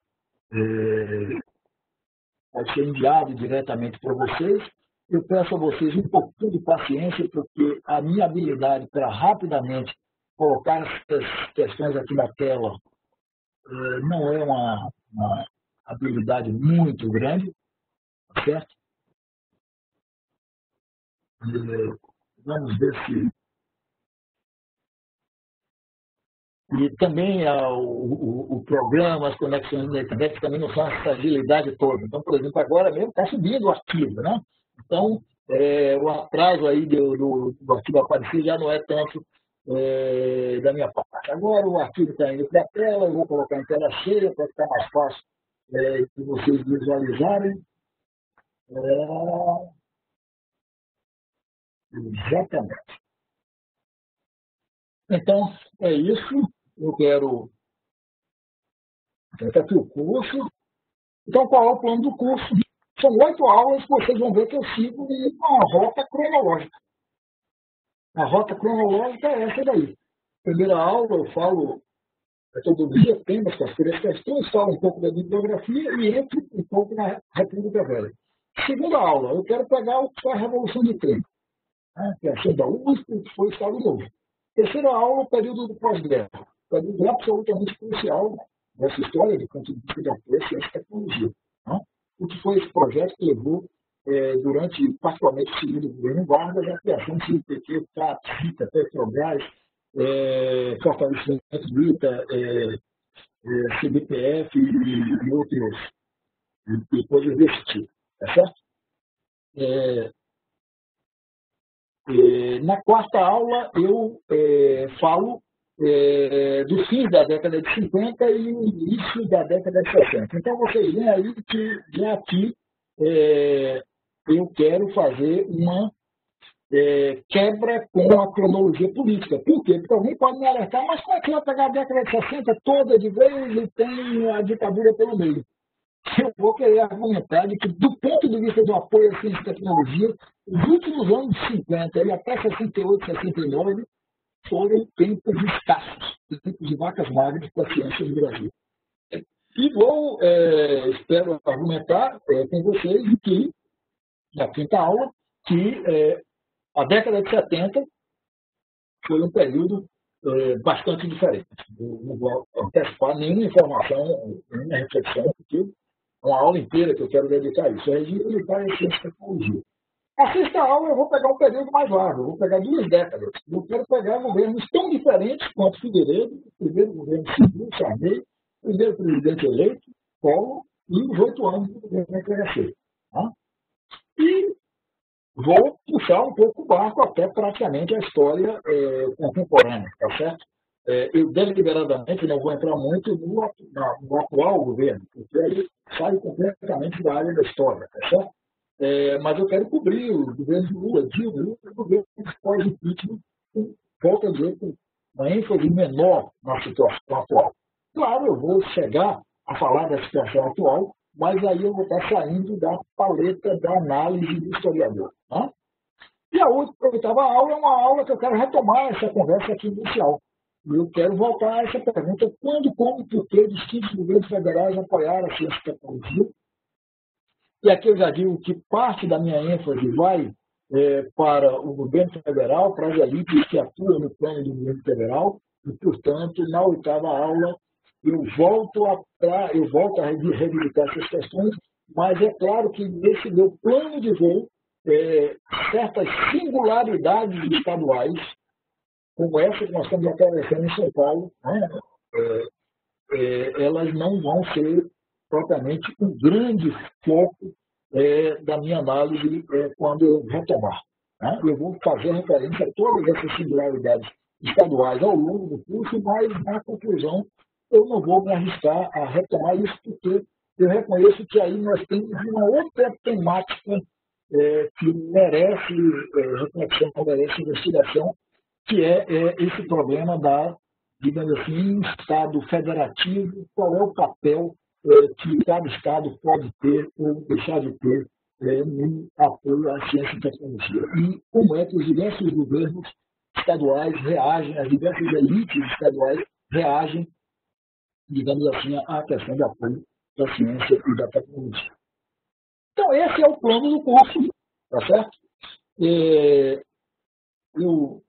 vai ser enviado diretamente para vocês. Eu peço a vocês um pouquinho de paciência, porque a minha habilidade para rapidamente colocar essas questões aqui na tela não é uma habilidade muito grande, certo? Vamos ver se... E também o programa, as conexões da internet também não são essa agilidade toda. Então, por exemplo, agora mesmo está subindo o arquivo, né? Então, o atraso aí do arquivo aparecer já não é tanto da minha parte. Agora o arquivo está indo para a tela, eu vou colocar em tela cheia para ficar mais fácil de vocês visualizarem. Exatamente. Então, é isso. Eu quero aqui o curso. Então, qual é o plano do curso? São 8 aulas, vocês vão ver que eu sigo uma rota cronológica. A rota cronológica é essa daí. Primeira aula eu falo metodologia, temas, as 3 questões, falo um pouco da bibliografia e entro um pouco na República Velha. Segunda aula, eu quero pegar o que foi a Revolução de 30, né, que é a da USP, que foi o Estado Novo. Terceira aula, o período do pós-guerra. Período absolutamente crucial nessa história do ponto de vista da ciência e tecnologia. Né? O que foi esse projeto que levou, durante, particularmente, o segundo governo Vargas, a criação do CNPq, CAP, CITA, Petrobras, fortalecimento do ITA, CBPF e outros, e coisas desse tipo. Tá certo? Na quarta aula, eu falo do fim da década de 50 e o início da década de 60. Então, vocês veem aí que já aqui eu quero fazer uma quebra com a cronologia política. Por quê? Porque alguém pode me alertar, mas como é que vai pegar a década de 60 toda de vez e tem a ditadura pelo meio? Eu vou querer argumentar de que, do ponto de vista do apoio à ciência e tecnologia, os últimos anos de 50 e até 68, 69 foram tempos escassos, tempos de vacas magras para a ciência no Brasil. E vou, espero argumentar com vocês que, na quinta aula, que a década de 70 foi um período bastante diferente. Não vou antecipar nenhuma informação, nenhuma reflexão, porque uma aula inteira que eu quero dedicar a isso, é dedicar a ciência e tecnologia. A sexta aula eu vou pegar um período mais largo, eu vou pegar 2 décadas. Eu quero pegar governos tão diferentes quanto Figueiredo, o primeiro governo civil, Sarney, o primeiro presidente eleito, Collor, e os 8 anos do governo FHC. Tá? E vou puxar um pouco o barco até praticamente a história contemporânea, tá certo? Eu deliberadamente não vou entrar muito no atual governo, porque aí sai completamente da área da história, tá certo? Mas eu quero cobrir o governo de Lula, Dilma, o governo pós-impeachment, volto a dizer, com uma ênfase menor na situação atual. Claro, eu vou chegar a falar da situação atual, mas aí eu vou estar saindo da paleta da análise do historiador. Tá? E a oitava aula é uma aula que eu quero retomar essa conversa aqui inicial. E eu quero voltar a essa pergunta: quando, como e por que distintos governos federais apoiaram a ciência e tecnologia? E aqui eu já digo que parte da minha ênfase vai para o governo federal, para as elites que atuam no plano do governo federal, e, portanto, na oitava aula, eu volto a revisitar essas questões, mas é claro que nesse meu plano de voo, certas singularidades estaduais, como essa que nós estamos atravessando em São Paulo, né, elas não vão ser propriamente um grande foco da minha análise quando eu retomar. Né? Eu vou fazer referência a todas essas singularidades estaduais ao longo do curso, mas na conclusão eu não vou me arriscar a retomar isso, porque eu reconheço que aí nós temos uma outra temática que merece reflexão, merece investigação, que é esse problema da, digamos assim, Estado federativo, qual é o papel que cada Estado pode ter ou deixar de ter no apoio à ciência e tecnologia. E como é que os diversos governos estaduais reagem, as diversas elites estaduais reagem, digamos assim, à questão de apoio da ciência e da tecnologia. Então, esse é o plano do curso, tá certo? Eu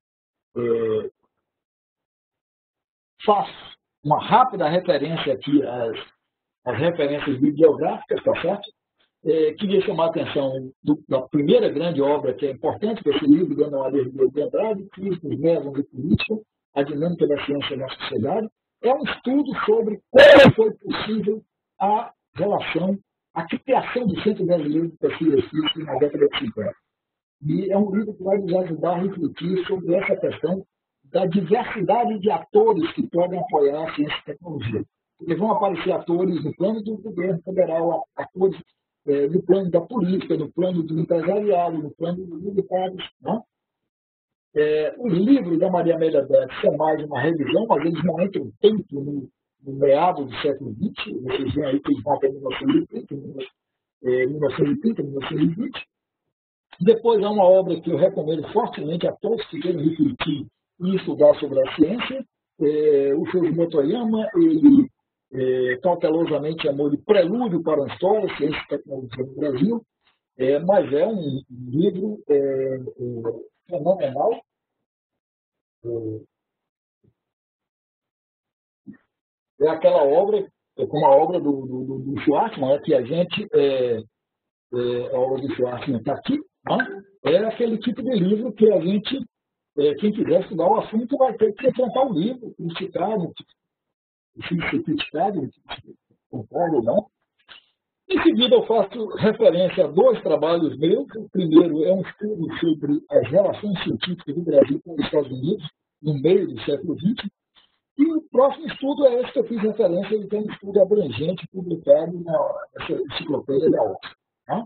faço uma rápida referência aqui às referências bibliográficas, tá certo? Queria chamar a atenção da primeira grande obra que é importante, que é esse livro da Ana Maria Ribeiro de Andrade, Críticos, Métodos e Política, a dinâmica da ciência na sociedade. É um estudo sobre como foi possível a relação, a criação do Centro Brasileiro de Pesquisa Física na década de 50. E é um livro que vai nos ajudar a refletir sobre essa questão da diversidade de atores que podem apoiar a ciência e tecnologia. Porque vão aparecer atores no plano do governo federal, atores no plano da política, no plano do empresariado, no plano dos militares. Né? O livro da Maria Amélia Dantas é mais uma revisão, mas eles não entram tanto no meado do século XX, vocês veem aí que eles vão até 1930, 1920. Depois há uma obra que eu recomendo fortemente a todos que querem refletir e estudar sobre a ciência. O Shoji Motoyama, ele cautelosamente chamou de Prelúdio para uma História, Ciência e Tecnologia no Brasil, mas é um livro fenomenal. É aquela obra, como a obra do Schwartzman, que a gente, a obra do Schwartzman está aqui, né? É aquele tipo de livro que a gente, quem quiser estudar o assunto, vai ter que enfrentar o livro, criticar, ser criticado, concordo ou não. Em seguida, eu faço referência a dois trabalhos meus. O primeiro é um estudo sobre as relações científicas do Brasil com os Estados Unidos, no meio do século XX. E o próximo estudo é esse que eu fiz referência, ele tem um estudo abrangente publicado nessa enciclopédia da Oxford. Tá?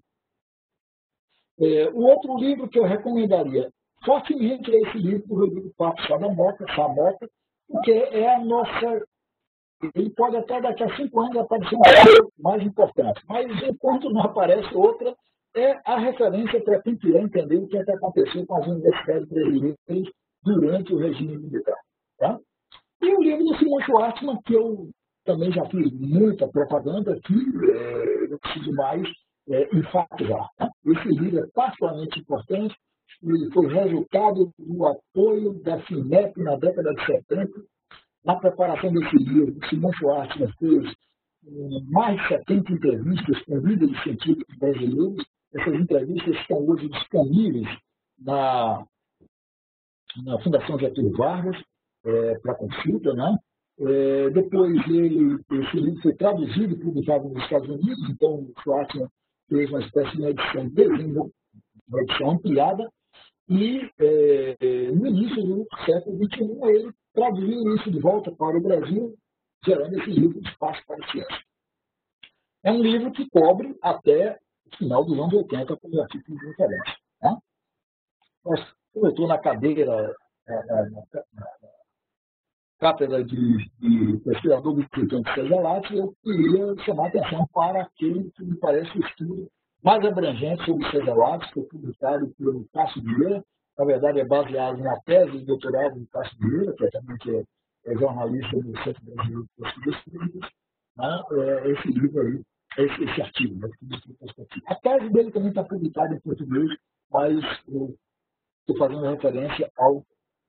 O outro livro que eu recomendaria fortemente é esse livro do Rodrigo Papo Samoca, porque é a nossa. Ele pode até daqui a 5 anos aparecer uma coisa mais importante, mas enquanto não aparece outra, é a referência para quem quiser entender o que aconteceu com as universidades brasileiras durante o regime militar. Tá? E o livro do Simon Schwartzman, que eu também já fiz muita propaganda aqui, eu preciso mais enfatizar. Tá? Esse livro é particularmente importante, ele foi resultado do apoio da FINEP na década de 70. Na preparação desse livro, o Simon Schwartzman fez mais de 70 entrevistas com líderes científicos brasileiros. Essas entrevistas estão hoje disponíveis na Fundação Getúlio Vargas, para consulta. Né? Depois, esse livro foi traduzido e publicado nos Estados Unidos, então o Schwartzman fez uma espécie de edição uma edição ampliada, e no início do século XXI, ele traduziu isso de volta para o Brasil, gerando esse livro de Espaço para a Ciência. É um livro que cobre até o final dos anos 80, como eu fiz de referência. Né? Eu estou na cadeira, na cátedra de pesquisador visitante César Lattes, eu queria chamar a atenção para aquele que me parece o estudo mais abrangente sobre César Lattes, que foi publicado pelo Cássio Vieira. Na verdade, é baseado na tese de doutorado do Cássio Vieira, que também é jornalista do Centro Brasileiro de Pesquisas Físicas. Né? Esse livro aí, esse artigo, né? A tese dele também está publicada em português, mas eu estou fazendo referência ao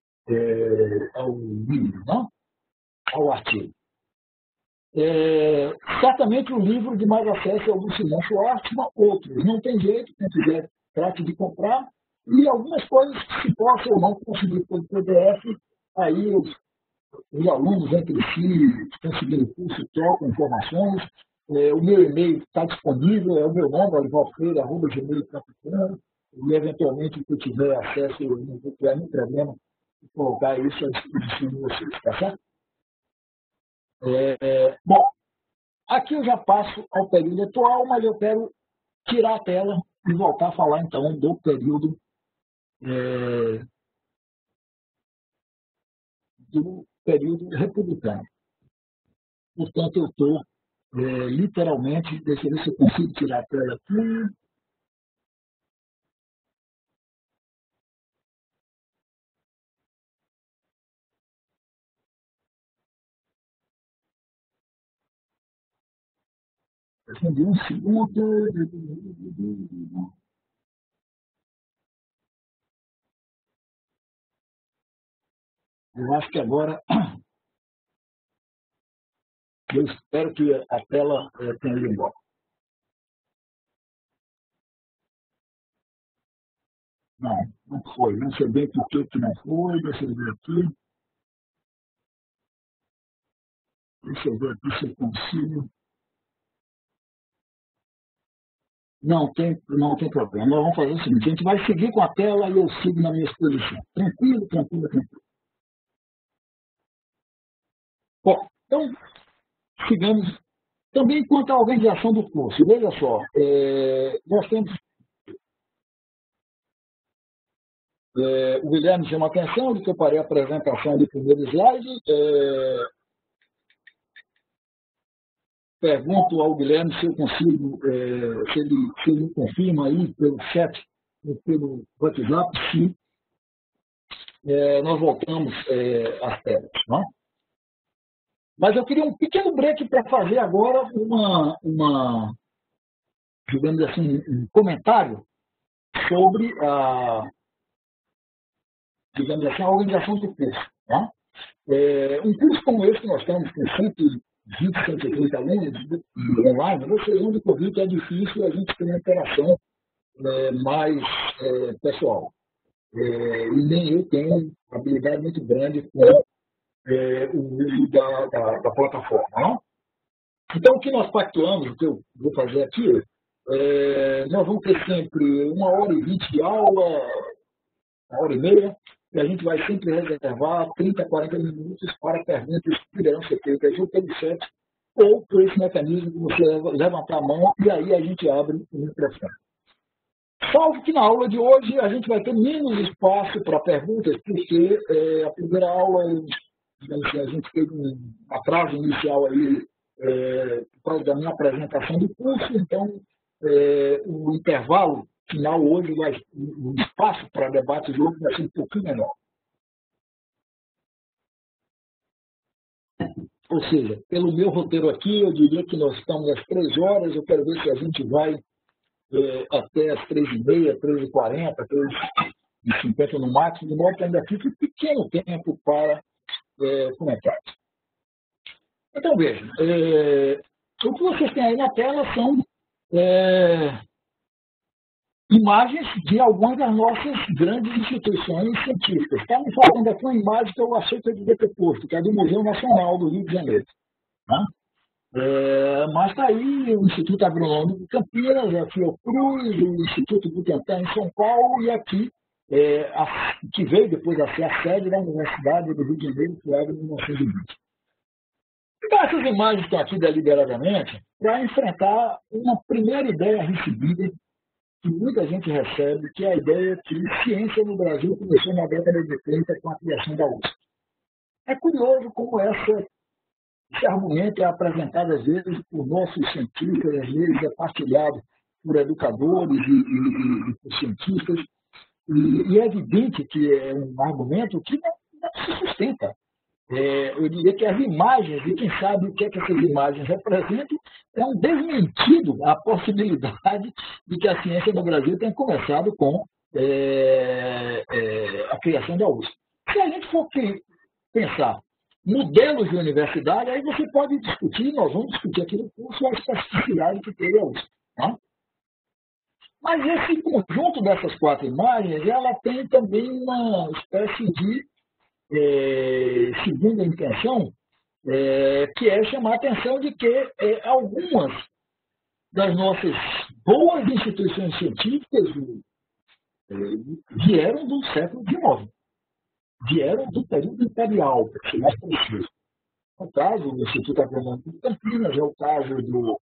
livro, né? Ao artigo. Certamente o livro de mais acesso é o do Simon Schwartzman, outros não tem jeito, quem quiser trate de comprar, e algumas coisas que se possa ou não conseguir pelo PDF, aí os alunos entre si, conseguindo o curso, trocam informações. O meu e-mail está disponível, é o meu nome, olivalfreire@gmail.com, e eventualmente, se eu tiver acesso, eu não vou ter nenhum problema de colocar isso à disposição de vocês, tá certo? Bom, aqui eu já passo ao período atual, mas eu quero tirar a tela e voltar a falar, então, do período republicano. Portanto, eu estou literalmente, deixa eu ver se eu consigo tirar a tela aqui. Respondi um segundo. Eu acho que agora eu espero que a tela tenha ido embora. Não foi. Não sei bem por que não foi. Deixa eu ver aqui. Deixa eu ver aqui se eu consigo. Não tem problema. Nós vamos fazer o seguinte, a gente vai seguir com a tela e eu sigo na minha exposição. Tranquilo, tranquilo, tranquilo. Bom, então, sigamos. Também quanto à organização do curso, veja só, nós temos, o Guilherme chama a atenção de que eu parei a apresentação do primeiro slide, pergunto ao Guilherme se eu consigo, se ele confirma aí pelo chat, pelo WhatsApp, se nós voltamos às telas. Não? Mas eu queria um pequeno break para fazer agora digamos assim, um comentário sobre digamos assim, a organização do curso. Tá? Um curso como esse que nós estamos com 120, 130 alunos online, vocês vão descobrir que é difícil a gente ter uma interação mais pessoal. E nem eu tenho habilidade muito grande com o uso da plataforma. Não? Então, o que nós pactuamos, o que eu vou fazer aqui, nós vamos ter sempre 1h20 de aula, 1h30, e a gente vai sempre reservar 30, 40 minutos para perguntas que irão ser feitas ou pelo chat ou por esse mecanismo de você levantar a mão e aí a gente abre o microfone. Salvo que na aula de hoje a gente vai ter menos espaço para perguntas, porque a primeira aula, assim, a gente teve um atraso inicial aí por causa da minha apresentação do curso, então o intervalo final hoje, o espaço para debate de hoje vai ser um pouquinho menor. Ou seja, pelo meu roteiro aqui, eu diria que nós estamos às 3 horas, eu quero ver se a gente vai até às 3h30, 3h40, 3h50 no máximo, de modo que ainda fica um pequeno tempo para comentários. Então, vejam, o que vocês têm aí na tela são imagens de algumas das nossas grandes instituições científicas. Está me faltando aqui uma imagem que eu achei que eu devia ter posto, que é do Museu Nacional do Rio de Janeiro. Tá? Mas está aí o Instituto Agronômico de Campinas, a Fiocruz, o Instituto Butantan em São Paulo, e aqui, que veio depois a ser a sede da Universidade do Rio de Janeiro, criada em 1920. Então, essas imagens estão aqui deliberadamente para enfrentar uma primeira ideia recebida que muita gente recebe, que é a ideia que ciência no Brasil começou na década de 30 com a criação da USP. É curioso como esse argumento é apresentado às vezes por nossos cientistas, às vezes é partilhado por educadores e por cientistas, e é evidente que é um argumento que não se sustenta. Eu diria que as imagens, e quem sabe o que essas imagens representam, é um desmentido à possibilidade de que a ciência no Brasil tenha começado com a criação da USP. Se a gente for pensar modelos de universidade, aí você pode discutir, nós vamos discutir aqui no curso, a especificidade que teve a USP. Tá? Mas esse conjunto dessas 4 imagens, ela tem também uma espécie de segunda intenção, que é chamar a atenção de que algumas das nossas boas instituições científicas vieram do século XIX, vieram do período imperial, para ser mais preciso. É o caso do Instituto Agronômico de Campinas, é o caso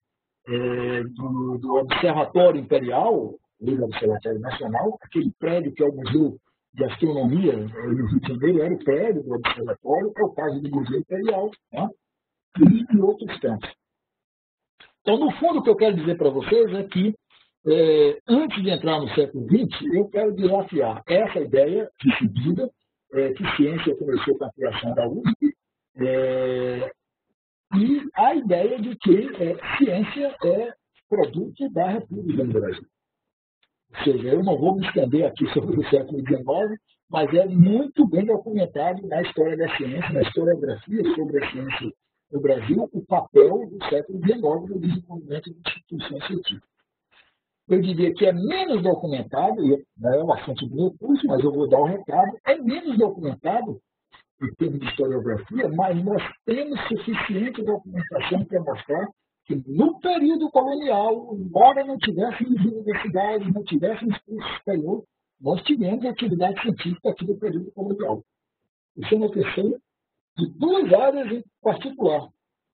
do Observatório Imperial, do Observatório Nacional, aquele prédio que é o Museu de Astronomia no Rio de Janeiro, era o prédio do Observatório, é o caso do Museu Imperial, né? E outros tantos. Então, no fundo, o que eu quero dizer para vocês é que, antes de entrar no século XX, eu quero desafiar essa ideia recebida, que ciência começou com a criação da USP, e a ideia de que ciência é produto da República no Brasil. Ou seja, eu não vou me estender aqui sobre o século XIX, mas é muito bem documentado na história da ciência, na historiografia sobre a ciência no Brasil, o papel do século XIX no desenvolvimento de instituições científicas. Eu diria que é menos documentado, não é o assunto do meu curso, mas eu vou dar o recado, é menos documentado em termos de historiografia, mas nós temos suficiente documentação para mostrar que no período colonial, embora não tivéssemos universidades, não tivéssemos curso superior, nós tivemos atividade científica aqui no período colonial. Isso é uma questão de duas áreas em particular.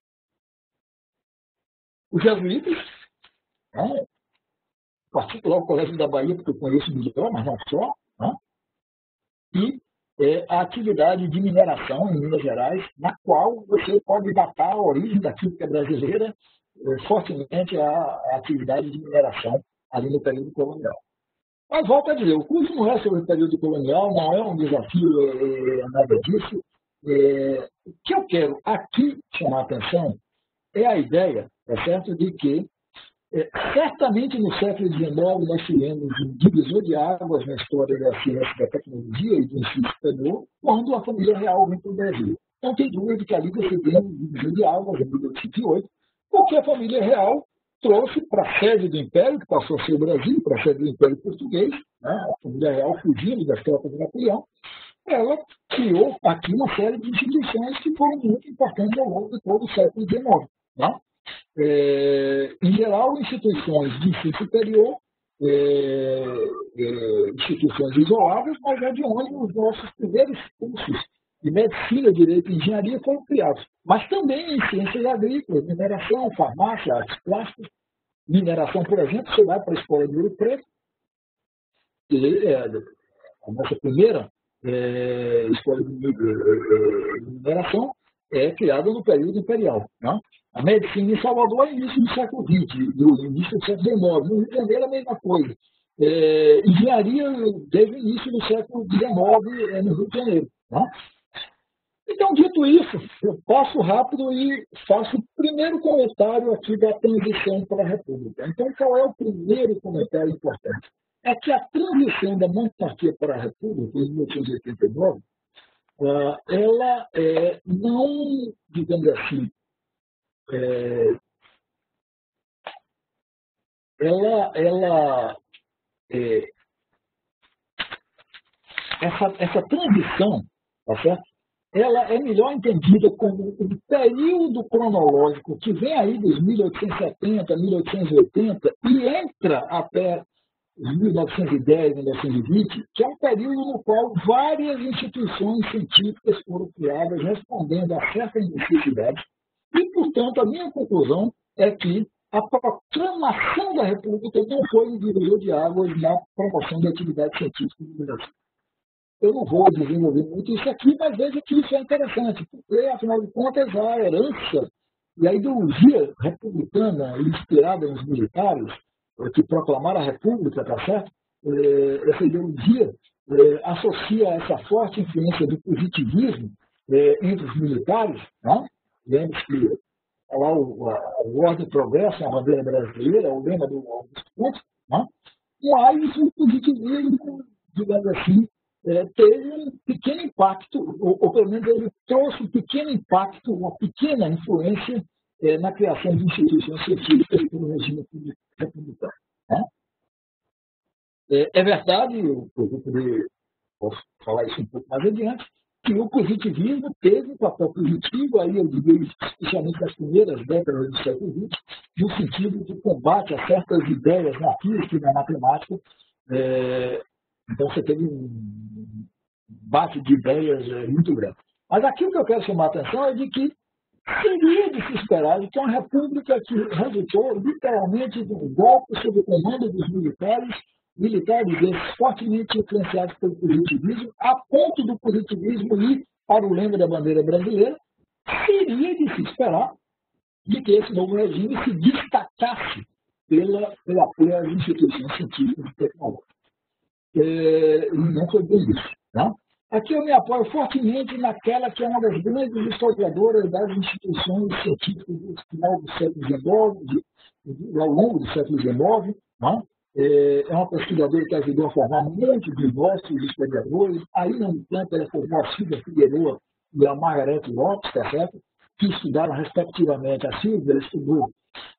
Os jesuítas, né, em particular o Colégio da Bahia, porque eu conheço melhor, mas não só, né, e a atividade de mineração em Minas Gerais, na qual você pode datar a origem da química brasileira fortemente a atividade de mineração ali no período colonial. Mas volto a dizer, o curso não é sobre o período colonial, não é um desafio, nada disso. O que eu quero aqui chamar a atenção é a ideia, tá certo, de que certamente no século XIX nós tivemos um divisor de águas na história da ciência, da tecnologia e do ensino superior, quando a família real vem para o Brasil. Não tem dúvida que ali você tem um divisor de águas em 1808, porque a família real trouxe para a sede do Império, que passou a ser o Brasil, para a sede do Império Português, né, a família real fugindo das tropas de Napoleão, ela criou aqui uma série de instituições que foram muito importantes ao longo de todo o século XIX. Né? Em geral, instituições de ensino superior, instituições isoladas, mas é de onde os nossos primeiros cursos de medicina, direito e engenharia foram criados. Mas também em ciências agrícolas, mineração, farmácia, artes plásticas. Mineração, por exemplo, você vai para a Escola de Ouro Preto, que é a nossa primeira escola de mineração, é criada no período imperial. Né? A medicina em Salvador é início do século XX, do início do século XIX. No Rio de Janeiro é a mesma coisa. Engenharia desde o início do século XIX no Rio de Janeiro. Né? Então, dito isso, eu passo rápido e faço o primeiro comentário aqui da transição para a República. Então, qual é o primeiro comentário importante? É que a transição da monarquia para a República, em 1889, ela não, digamos assim, essa transição, tá certo? Ela é melhor entendida como um período cronológico que vem aí dos 1870, 1880 e entra até 1910, 1920, que é um período no qual várias instituições científicas foram criadas respondendo a certas necessidades. E, portanto, a minha conclusão é que a proclamação da República não foi um divisor de águas na promoção da atividade científica no Brasil. Eu não vou desenvolver muito isso aqui, mas veja que isso é interessante, porque, afinal de contas, a herança e a ideologia republicana inspirada nos militares, que proclamaram a República, tá certo? Essa ideologia associa essa forte influência do positivismo entre os militares, né? Lembre-se que lá o Ordem e Progresso, a bandeira brasileira, o lema do Augusto Conte, né? Mas o positivismo, digamos assim, teve um pequeno impacto, ou pelo menos ele trouxe um pequeno impacto, uma pequena influência na criação de instituições científicas pelo regime republicano. Né? É verdade, eu posso falar isso um pouco mais adiante, que o positivismo teve um papel positivo, aí eu diria especialmente nas primeiras décadas do século XX, no sentido de combate a certas ideias na física e na matemática. Então você teve um bate de ideias muito grande. Mas aqui o que eu quero chamar a atenção é de que seria de se esperar de que uma república que resultou literalmente de um golpe sob o comando dos militares esses fortemente influenciados pelo positivismo, a ponto do positivismo ir para o lema da bandeira brasileira, seria de se esperar de que esse novo regime se destacasse pelo apoio às instituições científicas e tecnológicas. E não foi bem isso. Né? Aqui eu me apoio fortemente naquela que é uma das grandes historiadoras das instituições científicas do final do século XIX, ao longo do século XIX. Né? É uma pesquisadora que ajudou a formar muitos de nossos historiadores. Aí, no entanto, ela formou a Silvia Figueroa e a Margaret Lopes, tá certo? Que estudaram, respectivamente, a Silvia estudou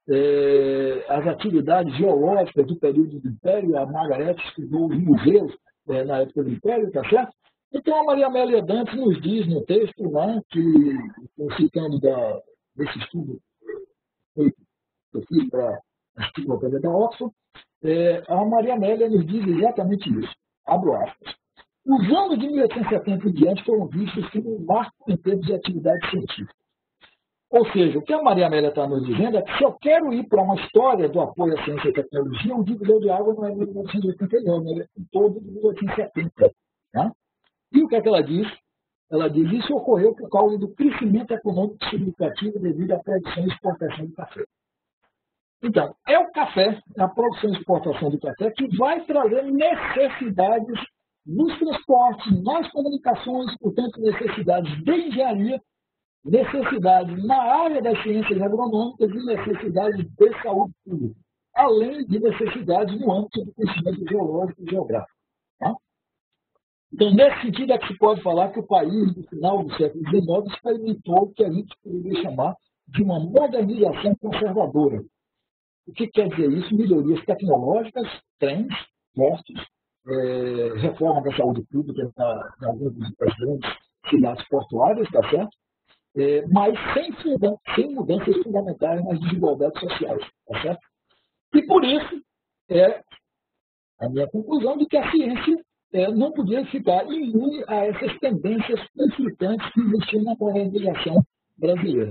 as atividades geológicas do período do Império, a Margaret estudou os museus na época do Império, tá certo? Então, a Maria Amélia Dantas nos diz no texto, né, que, citando desse estudo que eu fiz para a Enciclopédia da Oxford, a Maria Amélia nos diz exatamente isso. Abro aspas. Os anos de 1870 em diante foram vistos como um marco em termos de atividade científica. Ou seja, o que a Maria Amélia está nos dizendo é que se eu quero ir para uma história do apoio à ciência e tecnologia, um divisor de água não é 1989, é em todo de 1870. Né? E o que é que ela diz? Ela diz que isso ocorreu por causa do crescimento econômico significativo devido à produção e exportação do café. Então, é o café, a produção e exportação do café, que vai trazer necessidades nos transportes, nas comunicações, portanto, necessidades de engenharia, necessidades na área das ciências agronômicas e necessidades de saúde pública, além de necessidades no âmbito do conhecimento geológico e geográfico. Tá? Então, nesse sentido, é que se pode falar que o país, no final do século XIX, experimentou o que a gente poderia chamar de uma modernização conservadora. O que quer dizer isso? Melhorias tecnológicas, trens, postos, reforma da saúde pública em algumas das grandes cidades portuárias, tá certo? Mas sem mudanças fundamentais nas desigualdades sociais, tá certo? E por isso, é a minha conclusão de que a ciência não podia ficar imune a essas tendências conflitantes que existiam na modernização brasileira.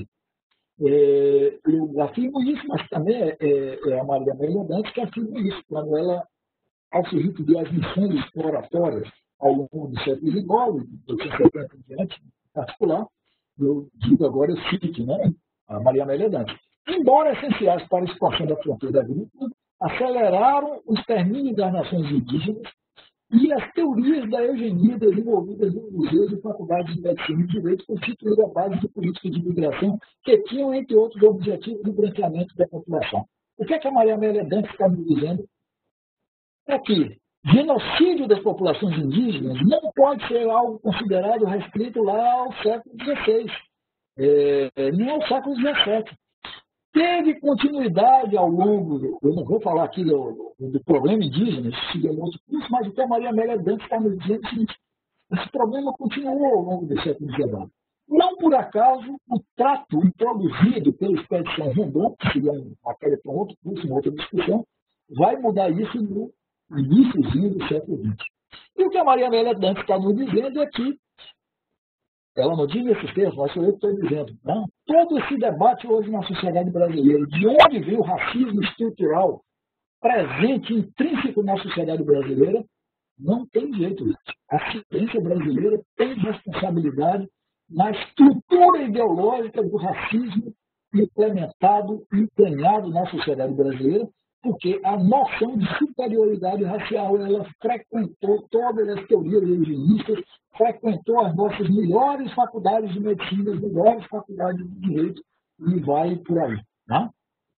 Eu afirmo isso, mas também é a Maria Amélia Dantas que afirma isso, quando ela, ao se referir às missões exploratórias ao longo do século XIX, de 1870 em diante, em particular, eu digo agora, eu cito, né, a Maria Amélia Dantas. Embora essenciais para a expansão da fronteira agrícola, aceleraram o extermínio das nações indígenas e as teorias da eugenia desenvolvidas em museus e faculdades de medicina e direito constituíram a base de políticas de migração que tinham, entre outros objetivos, o branqueamento da população. O que é que a Maria Amélia Dantas está me dizendo? É que genocídio das populações indígenas não pode ser algo considerado restrito lá ao século XVI, nem ao século XVII. Teve continuidade ao longo, eu não vou falar aqui do problema indígena, isso seria um outro curso, mas o que a Maria Amélia Dantas está me dizendo é o seguinte: esse problema continuou ao longo do século XIX. Não por acaso o trato introduzido pela expedição Rondon, que seria uma matéria para um outro curso, uma outra discussão, vai mudar isso no iníciozinho do século XX. E o que a Maria Amélia Dantas está nos dizendo é que, ela não diz esses termos, mas sou eu que estou dizendo, não? Todo esse debate hoje na sociedade brasileira, de onde vem o racismo estrutural presente, intrínseco na sociedade brasileira, não tem jeito. A ciência brasileira tem responsabilidade na estrutura ideológica do racismo implementado e empenhado na sociedade brasileira, porque a noção de superioridade racial, ela frequentou todas as teorias eugenistas, frequentou as nossas melhores faculdades de medicina, as melhores faculdades de direito, e vai por aí. Né?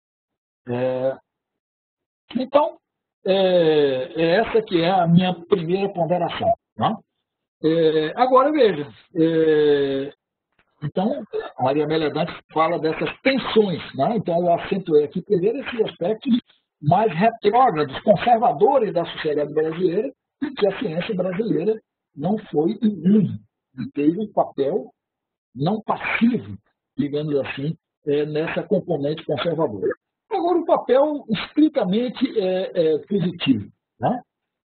Então, essa que é a minha primeira ponderação. Né? Agora, veja, então, a Maria Amélia Dantas fala dessas tensões. Né? Então, eu acentuei aqui primeiro esses aspectos mais retrógrados, conservadores da sociedade brasileira, e que a ciência brasileira não foi imune, e teve um papel não passivo, digamos assim, nessa componente conservadora. Agora, o papel estritamente positivo. Né?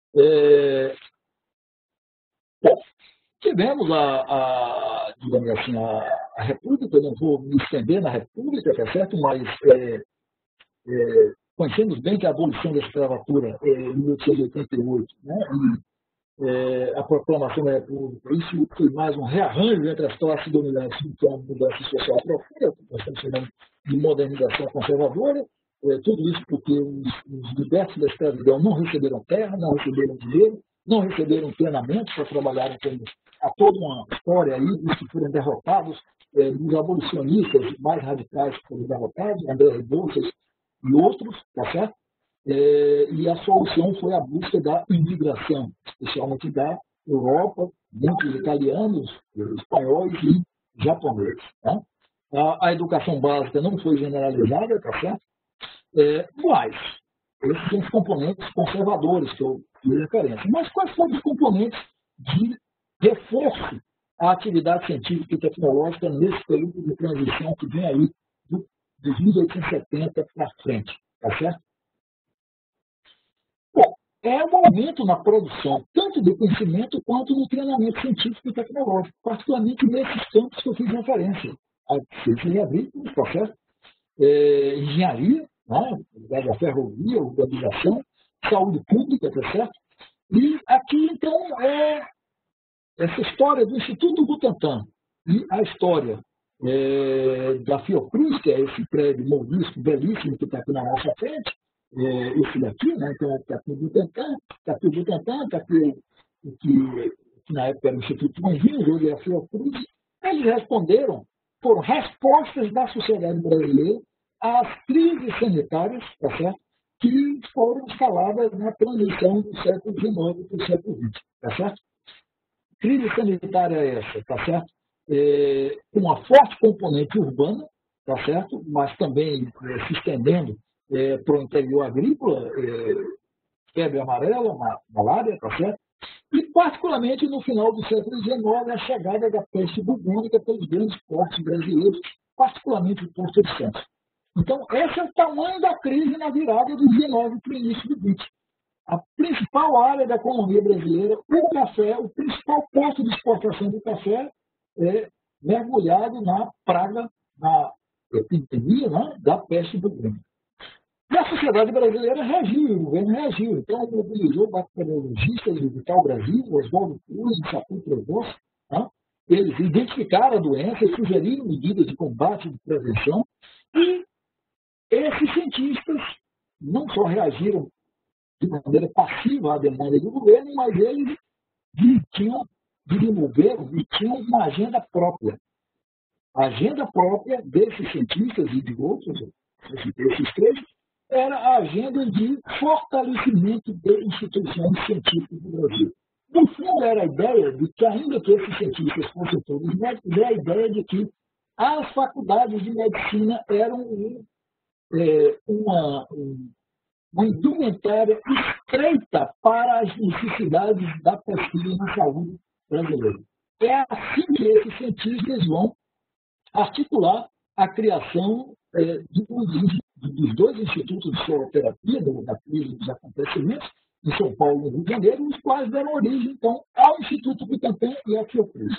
Bom, tivemos digamos assim, a República, eu não vou me estender na República, tá certo? Mas conhecemos bem que a abolição da escravatura em 1888, né? A proclamação da República, isso foi mais um rearranjo entre as classes dominantes, que é uma mudança social profunda, nós estamos chamando de modernização conservadora, tudo isso porque os libertos da escravidão não receberam terra, não receberam dinheiro, não receberam treinamento para trabalharem com isso. Há toda uma história aí dos que foram derrotados, dos abolicionistas mais radicais que foram derrotados, André Rebouças e outros, tá certo? E a solução foi a busca da imigração, especialmente da Europa, muitos italianos, espanhóis e japoneses. Tá? A educação básica não foi generalizada, tá certo? Mas esses são os componentes conservadores que eu fiz referência. Mas quais foram os componentes de reforço à atividade científica e tecnológica nesse período de transição que vem aí de 1870 para frente, tá certo? Bom, é um aumento na produção, tanto do conhecimento quanto no treinamento científico e tecnológico, particularmente nesses campos que eu fiz referência. A ciência agrícola, tá certo? Engenharia, né? Da ferrovia, urbanização, saúde pública, tá certo? E aqui, então, essa história do Instituto Butantan e a história da Fiocruz, que é esse prédio mourisco belíssimo que está aqui na nossa frente, esse daqui, né? Então, está aqui o Butantan, está aqui o que na época era o Instituto Manguinhos, hoje é a Fiocruz. Eles responderam, foram respostas da sociedade brasileira às crises sanitárias, tá certo? Que foram escaladas na transição do século XIX para o século XX, tá certo? Crise sanitária é essa, tá certo? Uma forte componente urbana, tá certo? Mas também se estendendo para o interior agrícola, febre amarela, malária, tá certo? E particularmente no final do século XIX, a chegada da peste bubônica pelos grandes portos brasileiros, particularmente o Porto de Santos. Então, esse é o tamanho da crise na virada do XIX para o início do XX. A principal área da economia brasileira, o café, o principal ponto de exportação do café é mergulhado na praga, na epidemia, né, da peste bubônica. E a sociedade brasileira reagiu, o governo reagiu. Então, mobilizou bacteriologistas do Vital Brasil, Oswaldo Cruz e Sapu Trevoso. Né? Eles identificaram a doença e sugeriram medidas de combate e de prevenção. E esses cientistas não só reagiram de maneira passiva à demanda do governo, mas eles desenvolveram e tinham uma agenda própria. A agenda própria desses cientistas e de outros, esses três, era a agenda de fortalecimento de instituições científicas do Brasil. No fundo, era a ideia de que, ainda que esses cientistas fossem todos médicos, era a ideia de que as faculdades de medicina eram uma indumentária estreita para as necessidades da pesquisa na saúde brasileira. É assim que esses cientistas vão articular a criação dos dois institutos de soroterapia, da crise dos acontecimentos, em São Paulo e no Rio de Janeiro, os quais deram origem, então, ao Instituto Butantan e à Fiocruz.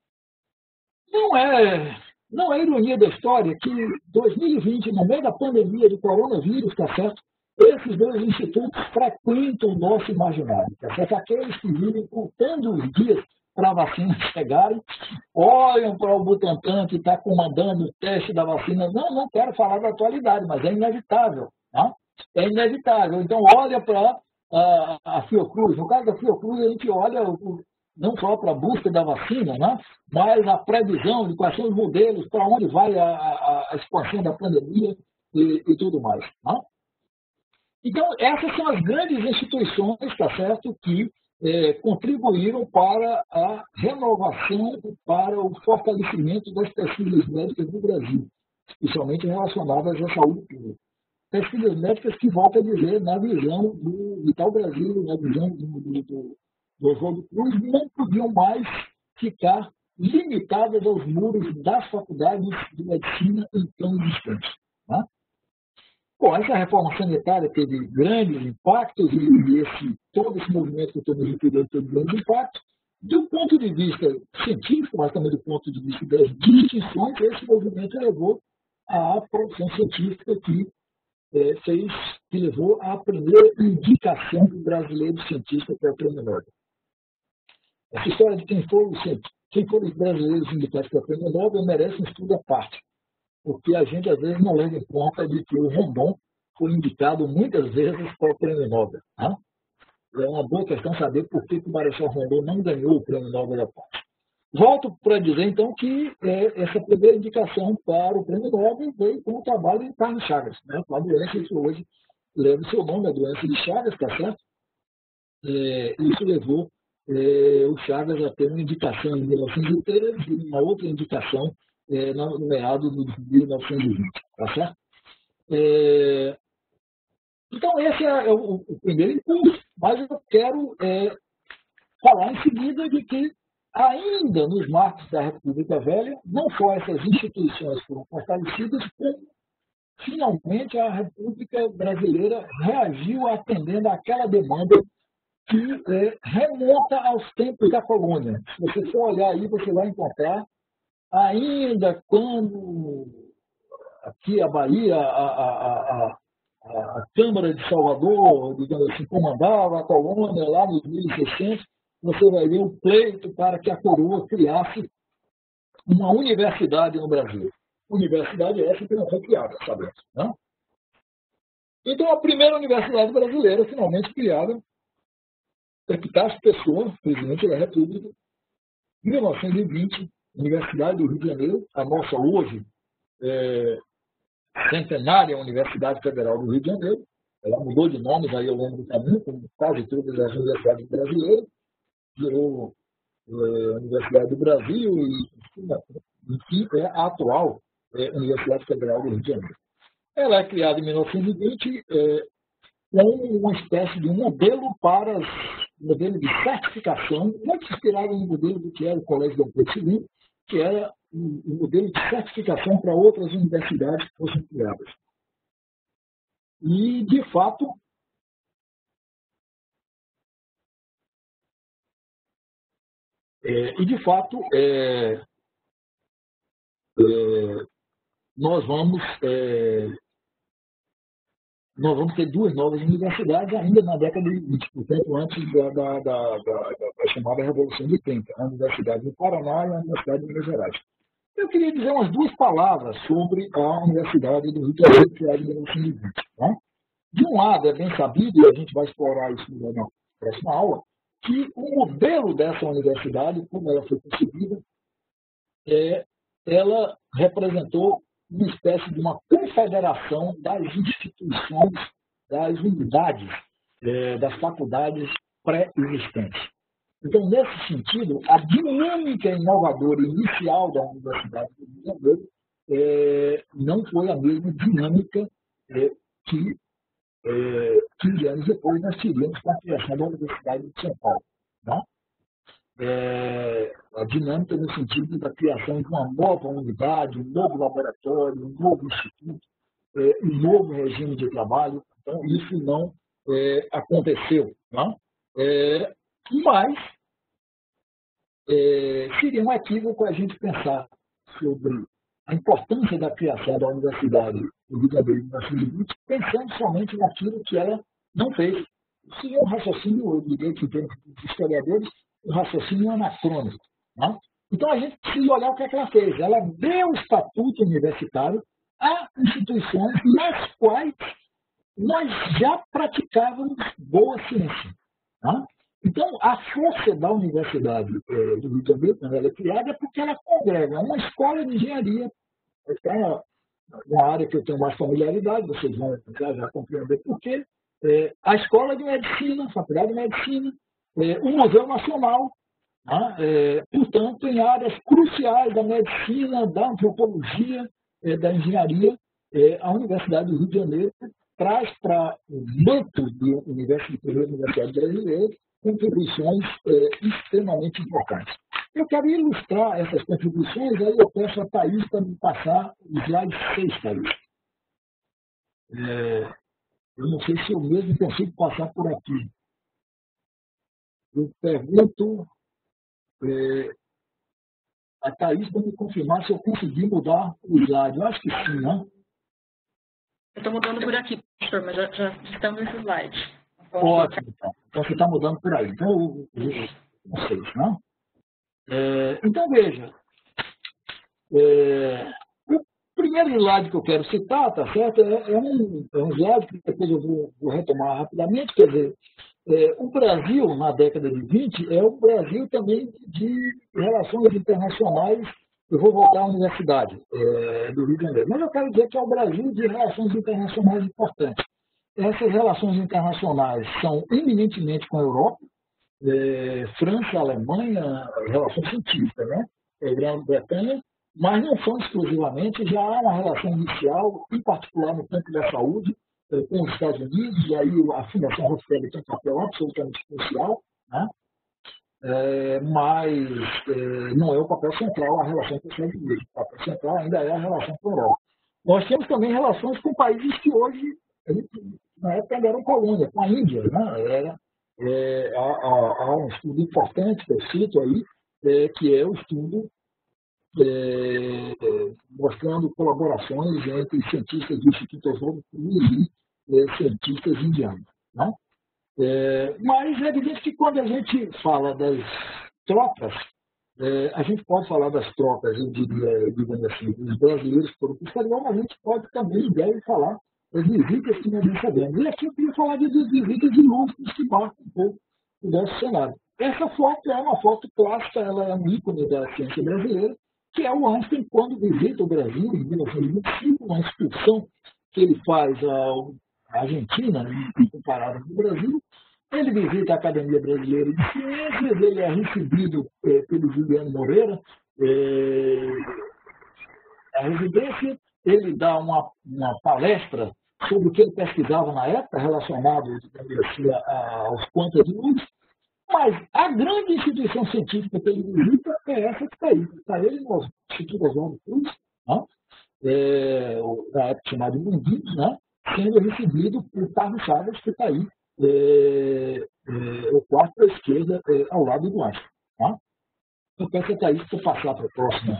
Não é ironia da história que 2020, no meio da pandemia do coronavírus, tá certo? Esses dois institutos frequentam o nosso imaginário, tá certo? Aqueles que vivem contando os dias para a vacina chegarem, olham para o Butantan que está comandando o teste da vacina. Não quero falar da atualidade, mas é inevitável. Tá? É inevitável. Então, olha para a Fiocruz. No caso da Fiocruz, a gente olha não só para a busca da vacina, né? Mas a previsão de quais são os modelos, para onde vai a expansão da pandemia e tudo mais. Tá? Então, essas são as grandes instituições, tá certo, que contribuíram para a renovação, para o fortalecimento das pesquisas médicas no Brasil, especialmente relacionadas à saúde pública. Pesquisas médicas que, volto a dizer, na visão do Vital Brasil, na visão do Oswaldo Cruz, não podiam mais ficar limitadas aos muros das faculdades de medicina então existentes. Tá? Bom, essa reforma sanitária teve grandes impactos e todo esse movimento que eu estou me referindo teve grandes impactos. Do ponto de vista científico, mas também do ponto de vista das distinções, esse movimento levou à produção científica que levou à primeira indicação do brasileiro cientista para o Prêmio Nobel. Essa história de quem foram os brasileiros indicados para o Prêmio Nobel merece um estudo à parte, porque a gente, às vezes, não leva em conta de que o Rondon foi indicado muitas vezes para o Prêmio Nobel. Né? é uma boa questão saber por que o Marechal Rondon não ganhou o Prêmio Nobel da Paz. Volto para dizer, então, que essa primeira indicação para o Prêmio Nobel veio com o trabalho de Carlos Chagas, né, com a doença que hoje leva o seu nome, a doença de Chagas, está certo? Isso levou o Chagas a ter uma indicação em 1913 e uma outra indicação no meado de 1920, tá certo? Então, esse é o primeiro impulso, mas eu quero falar em seguida de que, ainda nos marcos da República Velha, não só essas instituições foram fortalecidas, como, finalmente, a República Brasileira reagiu atendendo àquela demanda que remonta aos tempos da colônia. Se você for olhar aí, você vai encontrar, ainda quando aqui a Bahia, a Câmara de Salvador, digamos assim, comandava a colônia lá nos 1600, você vai ver o pleito para que a coroa criasse uma universidade no Brasil. Universidade essa que não foi criada, sabemos, né? Então, a primeira universidade brasileira, finalmente criada, Epitácio Pessoa, presidente da República, em 1920, Universidade do Rio de Janeiro, a nossa hoje centenária Universidade Federal do Rio de Janeiro. Ela mudou de nomes aí ao longo do caminho, como quase todas as universidades brasileiras, virou Universidade do Brasil e, enfim, é a atual Universidade Federal do Rio de Janeiro. Ela é criada em 1920 como uma espécie de modelo modelo de certificação, muito inspirado no modelo do que era o Colégio Dom Pedro II, que era um modelo de certificação para outras universidades que fossem criadas. E, de fato, nós vamos ter duas novas universidades ainda na década de 20, portanto, antes da chamada Revolução de 30, a Universidade do Paraná e a Universidade de Minas Gerais. Eu queria dizer umas duas palavras sobre a Universidade do Rio de Janeiro, criada em 1920. Né? De um lado, é bem sabido, e a gente vai explorar isso na próxima aula, que o modelo dessa universidade, como ela foi concebida, ela representou uma espécie de uma confederação das instituições, das unidades, das faculdades pré-existentes. Então, nesse sentido, a dinâmica inovadora inicial da Universidade do Rio de Janeiro não foi a mesma dinâmica que 15 anos depois nós tivemos com a criação da Universidade de São Paulo. Tá? A dinâmica no sentido da criação de uma nova unidade, um novo laboratório, um novo instituto, um novo regime de trabalho. Então, isso não aconteceu. Tá? Mas seria um equívoco a gente pensar sobre a importância da criação da Universidade do Rio de Janeiro em 1920, pensando somente naquilo que ela não fez. Seria um raciocínio, eu diria que, em termos de historiadores, um raciocínio anacrônico. Né? Então, a gente precisa olhar o que ela fez. Ela deu estatuto universitário a instituições nas quais nós já praticávamos boa ciência. Né? Então, a força da Universidade do Rio de Janeiro, quando ela é criada, é porque ela congrega uma escola de engenharia, uma área que eu tenho mais familiaridade, vocês vão já compreender por quê, a Escola de Medicina, a Faculdade de Medicina, o Museu Nacional, portanto, em áreas cruciais da medicina, da antropologia, da engenharia, a Universidade do Rio de Janeiro traz para o manto do Universidade Brasileira contribuições extremamente importantes. Eu quero ilustrar essas contribuições, aí eu peço a Thaís para me passar o slide 6, Thaís. Eu não sei se eu mesmo consigo passar por aqui. Eu pergunto a Thaís para me confirmar se eu consegui mudar o slide. Eu acho que sim, né? Eu estou mudando por aqui, professor, mas já estamos nesse slide. Ótimo, então. Então você está mudando por aí. Então, não sei, né? Então, veja. O primeiro slide que eu quero citar, tá certo? É um slide que depois eu vou retomar rapidamente, quer dizer, O Brasil, na década de 20, é o Brasil também de relações internacionais. Eu vou voltar à Universidade do Rio de Janeiro. Mas eu quero dizer que é o Brasil de relações internacionais importantes. Essas relações internacionais são eminentemente com a Europa, França, Alemanha, relações científicas, né? Grã-Bretanha, mas não são exclusivamente, já há uma relação inicial, em particular no campo da saúde, com os Estados Unidos, e aí a Fundação Rockefeller tem um papel absolutamente crucial, né? Mas não é o papel central a relação com os Estados Unidos. O papel central ainda é a relação com a Europa. Nós temos também relações com países que hoje, na época, ainda eram colônia, com a Índia, né? Há um estudo importante que eu cito aí, que é o estudo mostrando colaborações entre cientistas do Instituto Oswald Cruz e cientistas indianos, né? Mas é evidente que quando a gente fala das trocas, a gente pode falar das trocas, eu diria, digamos assim, dos brasileiros por o exterior, mas a gente pode também e deve falar das visitas que nós recebemos. E aqui eu queria falar das visitas ilustres que marcam um pouco o nosso cenário. Essa foto é uma foto clássica, ela é um ícone da ciência brasileira, que é o Einstein quando visita o Brasil em 1925, uma excursão que ele faz à Argentina, comparada com o Brasil. Ele visita a Academia Brasileira de Ciências, ele é recebido pelo Juliano Moreira, a residência, ele dá uma palestra sobre o que ele pesquisava na época, relacionado assim, aos quantas de luz, mas a grande instituição científica que ele visita é essa que está aí. Está ele no Instituto Oswald Cruz, né? Na época chamado de Munditos, né? Sendo recebido por Carlos Chagas, que está aí, o quarto à esquerda, ao lado do Einstein. Tá? Eu peço a Thaís para passar para o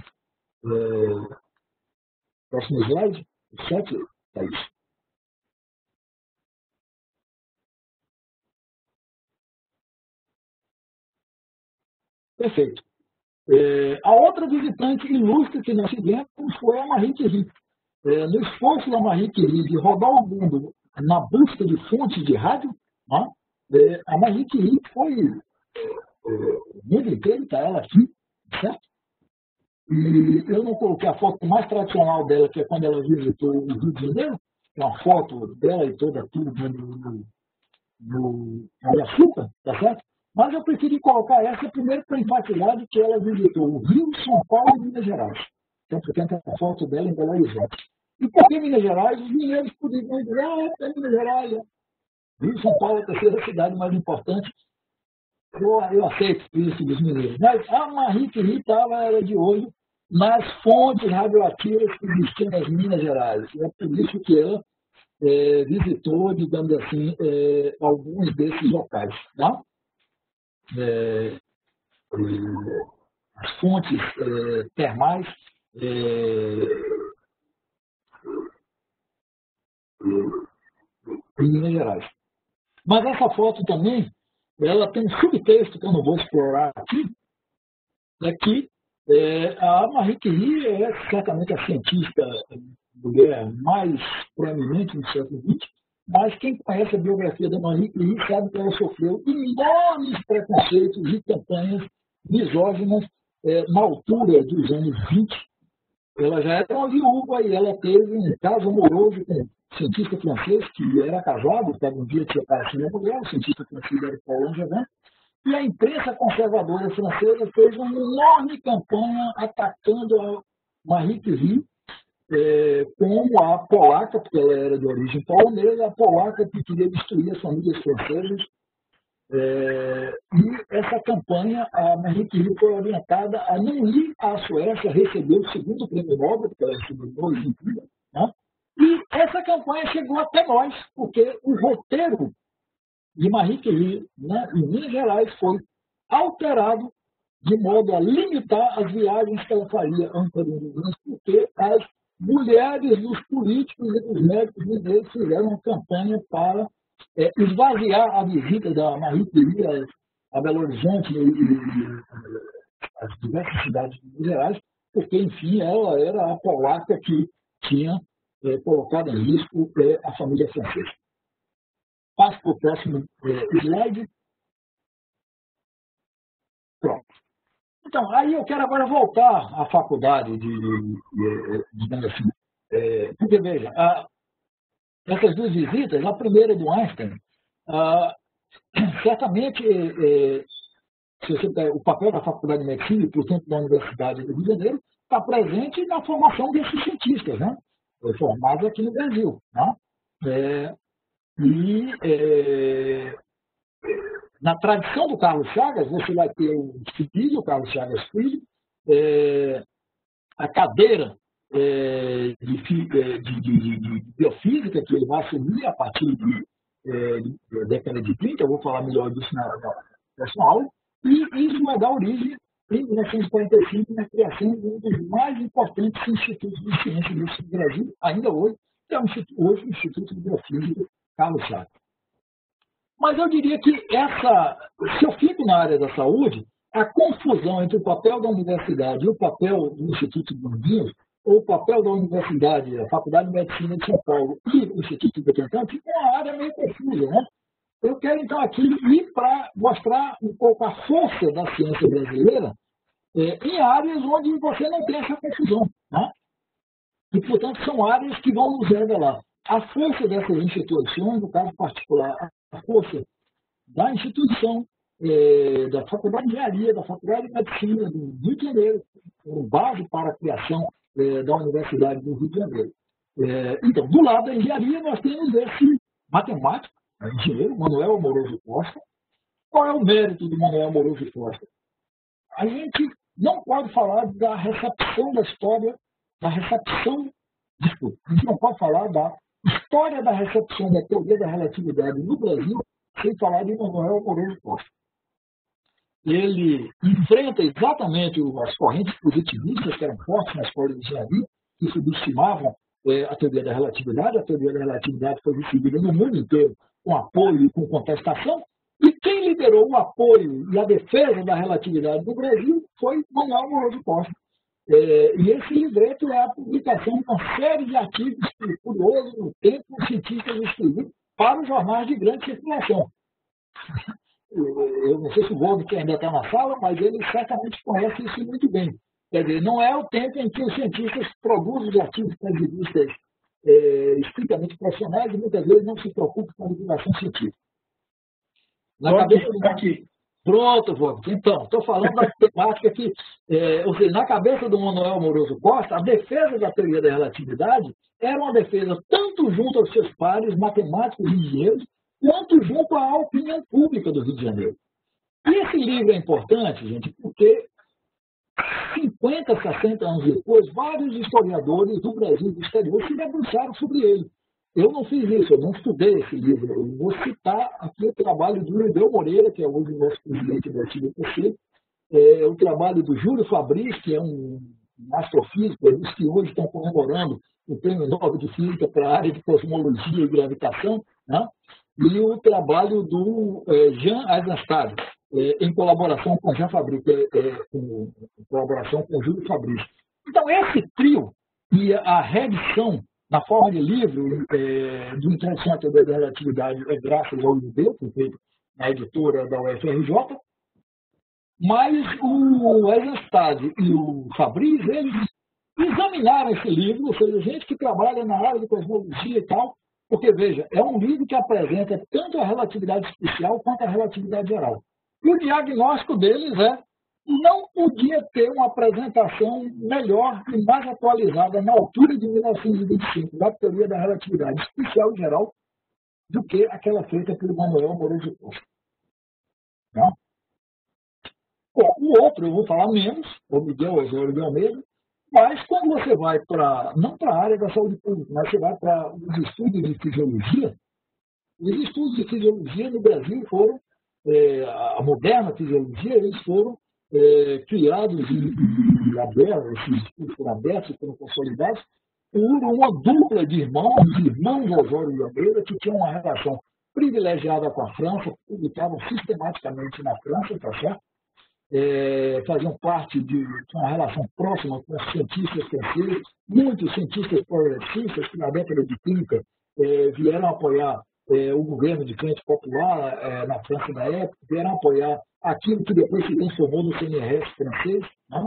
próximo slide, o 7, Thaís. Perfeito. A outra visitante ilustre que nós tivemos foi a Marie Curie. No esforço da Marie Curie de rodar o mundo na busca de fontes de rádio, né? A Marie Curie foi o mundo inteiro, está ela aqui, certo? E eu não coloquei a foto mais tradicional dela, que é quando ela visitou o Rio de Janeiro, que é uma foto dela e toda a turma no Açúcar, tá certo? Mas eu preferi colocar essa primeiro para enfatizar de que ela visitou o Rio, São Paulo e Minas Gerais. Então, porque tem a foto dela em Belo Horizonte. E por que Minas Gerais? Os mineiros poderiam dizer, é Minas Gerais. Rio, São Paulo é a terceira cidade mais importante. Eu aceito isso dos mineiros. Mas a Marie Curie estava de olho nas fontes radioativas que existiam nas Minas Gerais. É por isso que ela visitou, digamos assim, alguns desses locais. Tá? As fontes termais em Minas Gerais. Mas essa foto também, ela tem um subtexto que eu não vou explorar aqui, é que a Marie Curie é certamente a cientista mulher mais proeminente no século XX, mas quem conhece a biografia da Marie Curie sabe que ela sofreu enormes preconceitos e campanhas misóginas na altura dos anos 20. Ela já era uma viúva e ela teve um caso amoroso com um cientista francês que era casado, que um dia tinha parecido uma mulher, o cientista francês era Paul Langevin, e a imprensa conservadora francesa fez uma enorme campanha atacando a Marie Curie como a polaca, porque ela era de origem polonesa, a polaca que queria destruir as famílias francesas. E essa campanha, a Marie Curie foi orientada a não ir à Suécia receber o segundo prêmio Nobel, porque ela recebeu 2 em vida, né? E essa campanha chegou até nós, porque o roteiro de Marie Curie, né, em Minas Gerais foi alterado de modo a limitar as viagens que ela faria antes das porque as mulheres dos políticos e dos médicos mineiros fizeram uma campanha para esvaziar a visita da Marie Curie a Belo Horizonte e as diversas cidades de Minas Gerais, porque, enfim, ela era a polaca que tinha colocado em risco a família francesa. Passo para o próximo slide. Pronto. Então, aí eu quero agora voltar à faculdade digamos assim, porque, veja, essas duas visitas, a primeira do Einstein, certamente, se você der o papel da Faculdade de Medicina e, portanto, da Universidade do Rio de Janeiro, está presente na formação desses cientistas, né? Formados aqui no Brasil. Né? Na tradição do Carlos Chagas, você vai ter o filho, o Carlos Chagas Filho, a cadeira de biofísica que ele vai assumir a partir da década de 30, eu vou falar melhor disso na próxima aula, e isso vai dar origem, em 1945, na criação de um dos mais importantes institutos de ciência do Brasil, ainda hoje, que é o Instituto de Biofísica Carlos Chagas. Mas eu diria que se eu fico na área da saúde, a confusão entre o papel da universidade e o papel do Instituto de Manguinhos, ou o papel da universidade, a Faculdade de Medicina de São Paulo e o Instituto de Butantan, fica uma área meio confusa, né? Eu quero, então, aqui ir para mostrar um pouco a força da ciência brasileira em áreas onde você não tem essa confusão, né? E, portanto, são áreas que vão nos revelar a força dessas instituições, no caso particular, a força da instituição, da Faculdade de Engenharia, da Faculdade de Medicina do Rio de Janeiro, como base para a criação da Universidade do Rio de Janeiro. Então, do lado da engenharia, nós temos esse matemático, engenheiro, Manuel Amoroso Costa. Qual é o mérito do Manuel Amoroso Costa? A gente não pode falar da recepção da história, a gente não pode falar da história da recepção da teoria da relatividade no Brasil sem falar de Manuel Amoroso Costa. Ele enfrenta exatamente as correntes positivistas que eram fortes na escola de engenharia, que subestimavam a teoria da relatividade. A teoria da relatividade foi recebida no mundo inteiro com apoio e com contestação, e quem liderou o apoio e a defesa da relatividade no Brasil foi Manuel Amoroso Costa. E esse livreto é a publicação de uma série de artigos curiosos no tempo, cientistas escrevidos para os jornais de grande circulação. Eu não sei se o Wolf, que ainda está na sala, mas ele certamente conhece isso muito bem. Quer dizer, não é o tempo em que os cientistas produzem os artigos para revistas estritamente profissionais e muitas vezes não se preocupam com a divulgação científica. Na cabeça do... Aqui. Pronto, Wolf. Então, estou falando da temática que, ou seja, na cabeça do Manuel Amoroso Costa, a defesa da teoria da relatividade era uma defesa tanto junto aos seus pares matemáticos e engenheiros, quanto junto à opinião pública do Rio de Janeiro. E esse livro é importante, gente, porque 50, 60 anos depois, vários historiadores do Brasil e do exterior se debruçaram sobre ele. Eu não fiz isso, eu não estudei esse livro. Eu vou citar aqui o trabalho do Irideu Moreira, que é hoje o nosso presidente da TBPC, o trabalho do Júlio Fabris, que é um astrofísico, eles que hoje estão comemorando o Prêmio Nobel de Física para a área de cosmologia e gravitação, né? E o trabalho do Jean Eisenstadt, em colaboração com Jean Fabris, em colaboração com Júlio Fabris. Então, esse trio e a reedição na forma de livro do Introdução à Teoria da Relatividade é graças ao Irideu, que foi feito na editora da UFRJ, mas o Eisenstadt e o Fabris, eles examinaram esse livro, ou seja, gente que trabalha na área de cosmologia e tal, porque, veja, é um livro que apresenta tanto a relatividade especial quanto a relatividade geral. E o diagnóstico deles não podia ter uma apresentação melhor e mais atualizada na altura de 1925, da teoria da relatividade especial e geral, do que aquela feita pelo Manuel Amoroso Costa. Tá? Bom, o outro eu vou falar menos, o Miguel Osório de Almeida, mas quando você vai não para a área da saúde pública, mas você vai para os estudos de fisiologia, os estudos de fisiologia no Brasil foram, a moderna fisiologia, eles foram criados e abertos, esses estudos foram abertos, foram consolidados, por uma dupla de irmãos Osório de Almeida, que tinham uma relação privilegiada com a França, publicavam sistematicamente na França, tá certo? Faziam parte de uma relação próxima com os cientistas franceses, muitos cientistas progressistas que na década de 30 vieram apoiar o governo de Frente Popular na França da época, vieram apoiar aquilo que depois se transformou no CNRS francês, né?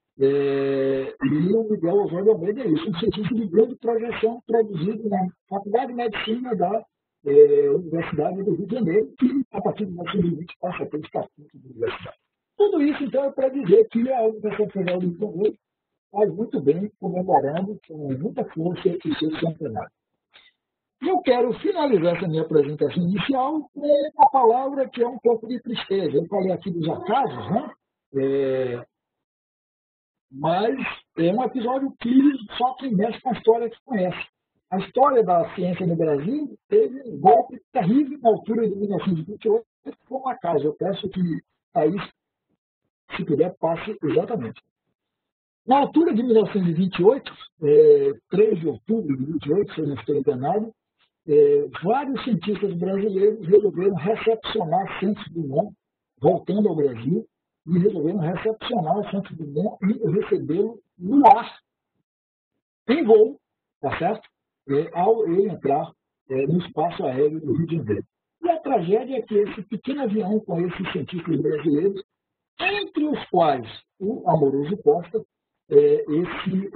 E o Miguel Osório de Almeida é isso, um cientista de grande projeção produzido na Faculdade de Medicina da Universidade do Rio de Janeiro, que a partir de 1920 passa a ter o estatuto da universidade. Tudo isso, então, é para dizer que a Universidade Federal do Rio de Janeiro faz muito bem, comemorando com muita força o seu centenário. E eu quero finalizar essa minha apresentação inicial com uma palavra que é um pouco de tristeza. Eu falei aqui dos acasos, né? Mas é um episódio que só quem mexe com a história que conhece. A história da ciência no Brasil teve um golpe terrível na altura de 1928, que foi um acaso. Eu peço que aí, se puder, passe exatamente. Na altura de 1928, 3 de outubro de 28, se eu não estou enganado, vários cientistas brasileiros resolveram recepcionar Santos Dumont, voltando ao Brasil, e resolveram recepcionar Santos Dumont e recebê-lo no ar, em voo, tá certo? Ao ele entrar no espaço aéreo do Rio de Janeiro. E a tragédia é que esse pequeno avião com esses cientistas brasileiros, entre os quais o Amoroso Costa, esses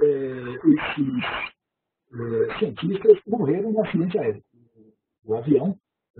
cientistas morreram no acidente aéreo. O avião,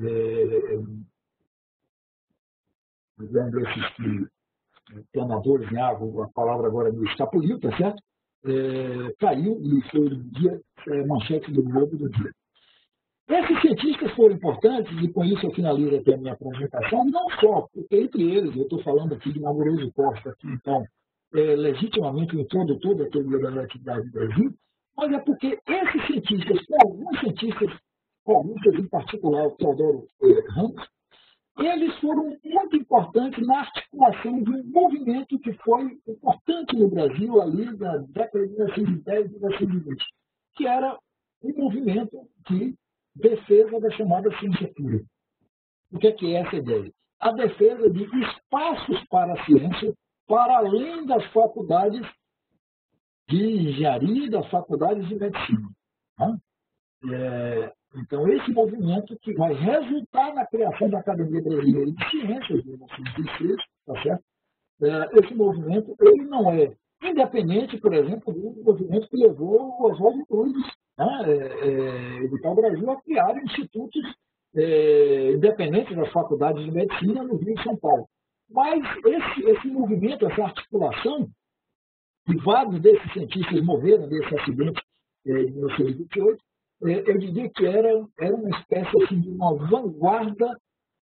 esses planadores em água, a palavra agora me escapuliu, tá certo? Caiu e foi no dia, manchete do Globo do dia. Esses cientistas foram importantes, e com isso eu finalizo aqui a minha apresentação, não só, porque entre eles, eu estou falando aqui de Amoroso Costa, que então legitimamente o introdutor da teoria da relatividade do Brasil, mas é porque esses cientistas, alguns cientistas comunistas, em particular o Teodoro Ramos, eles foram muito importantes na articulação de um movimento que foi importante no Brasil ali na década de 1910 e 1920, que era um movimento de defesa da chamada ciência pura. O que é essa ideia? A defesa de espaços para a ciência para além das faculdades de engenharia e das faculdades de medicina. Né? Então, esse movimento que vai resultar na criação da Academia Brasileira de Ciências, de 1906, tá certo? Esse movimento ele não é independente, por exemplo, do movimento que levou o Oswaldo Cruz, educar o Brasil a criar institutos independentes das faculdades de medicina no Rio e São Paulo. Mas esse movimento, essa articulação, e vários desses cientistas morreram nesse acidente de 1928, eu diria que era uma espécie assim, de uma vanguarda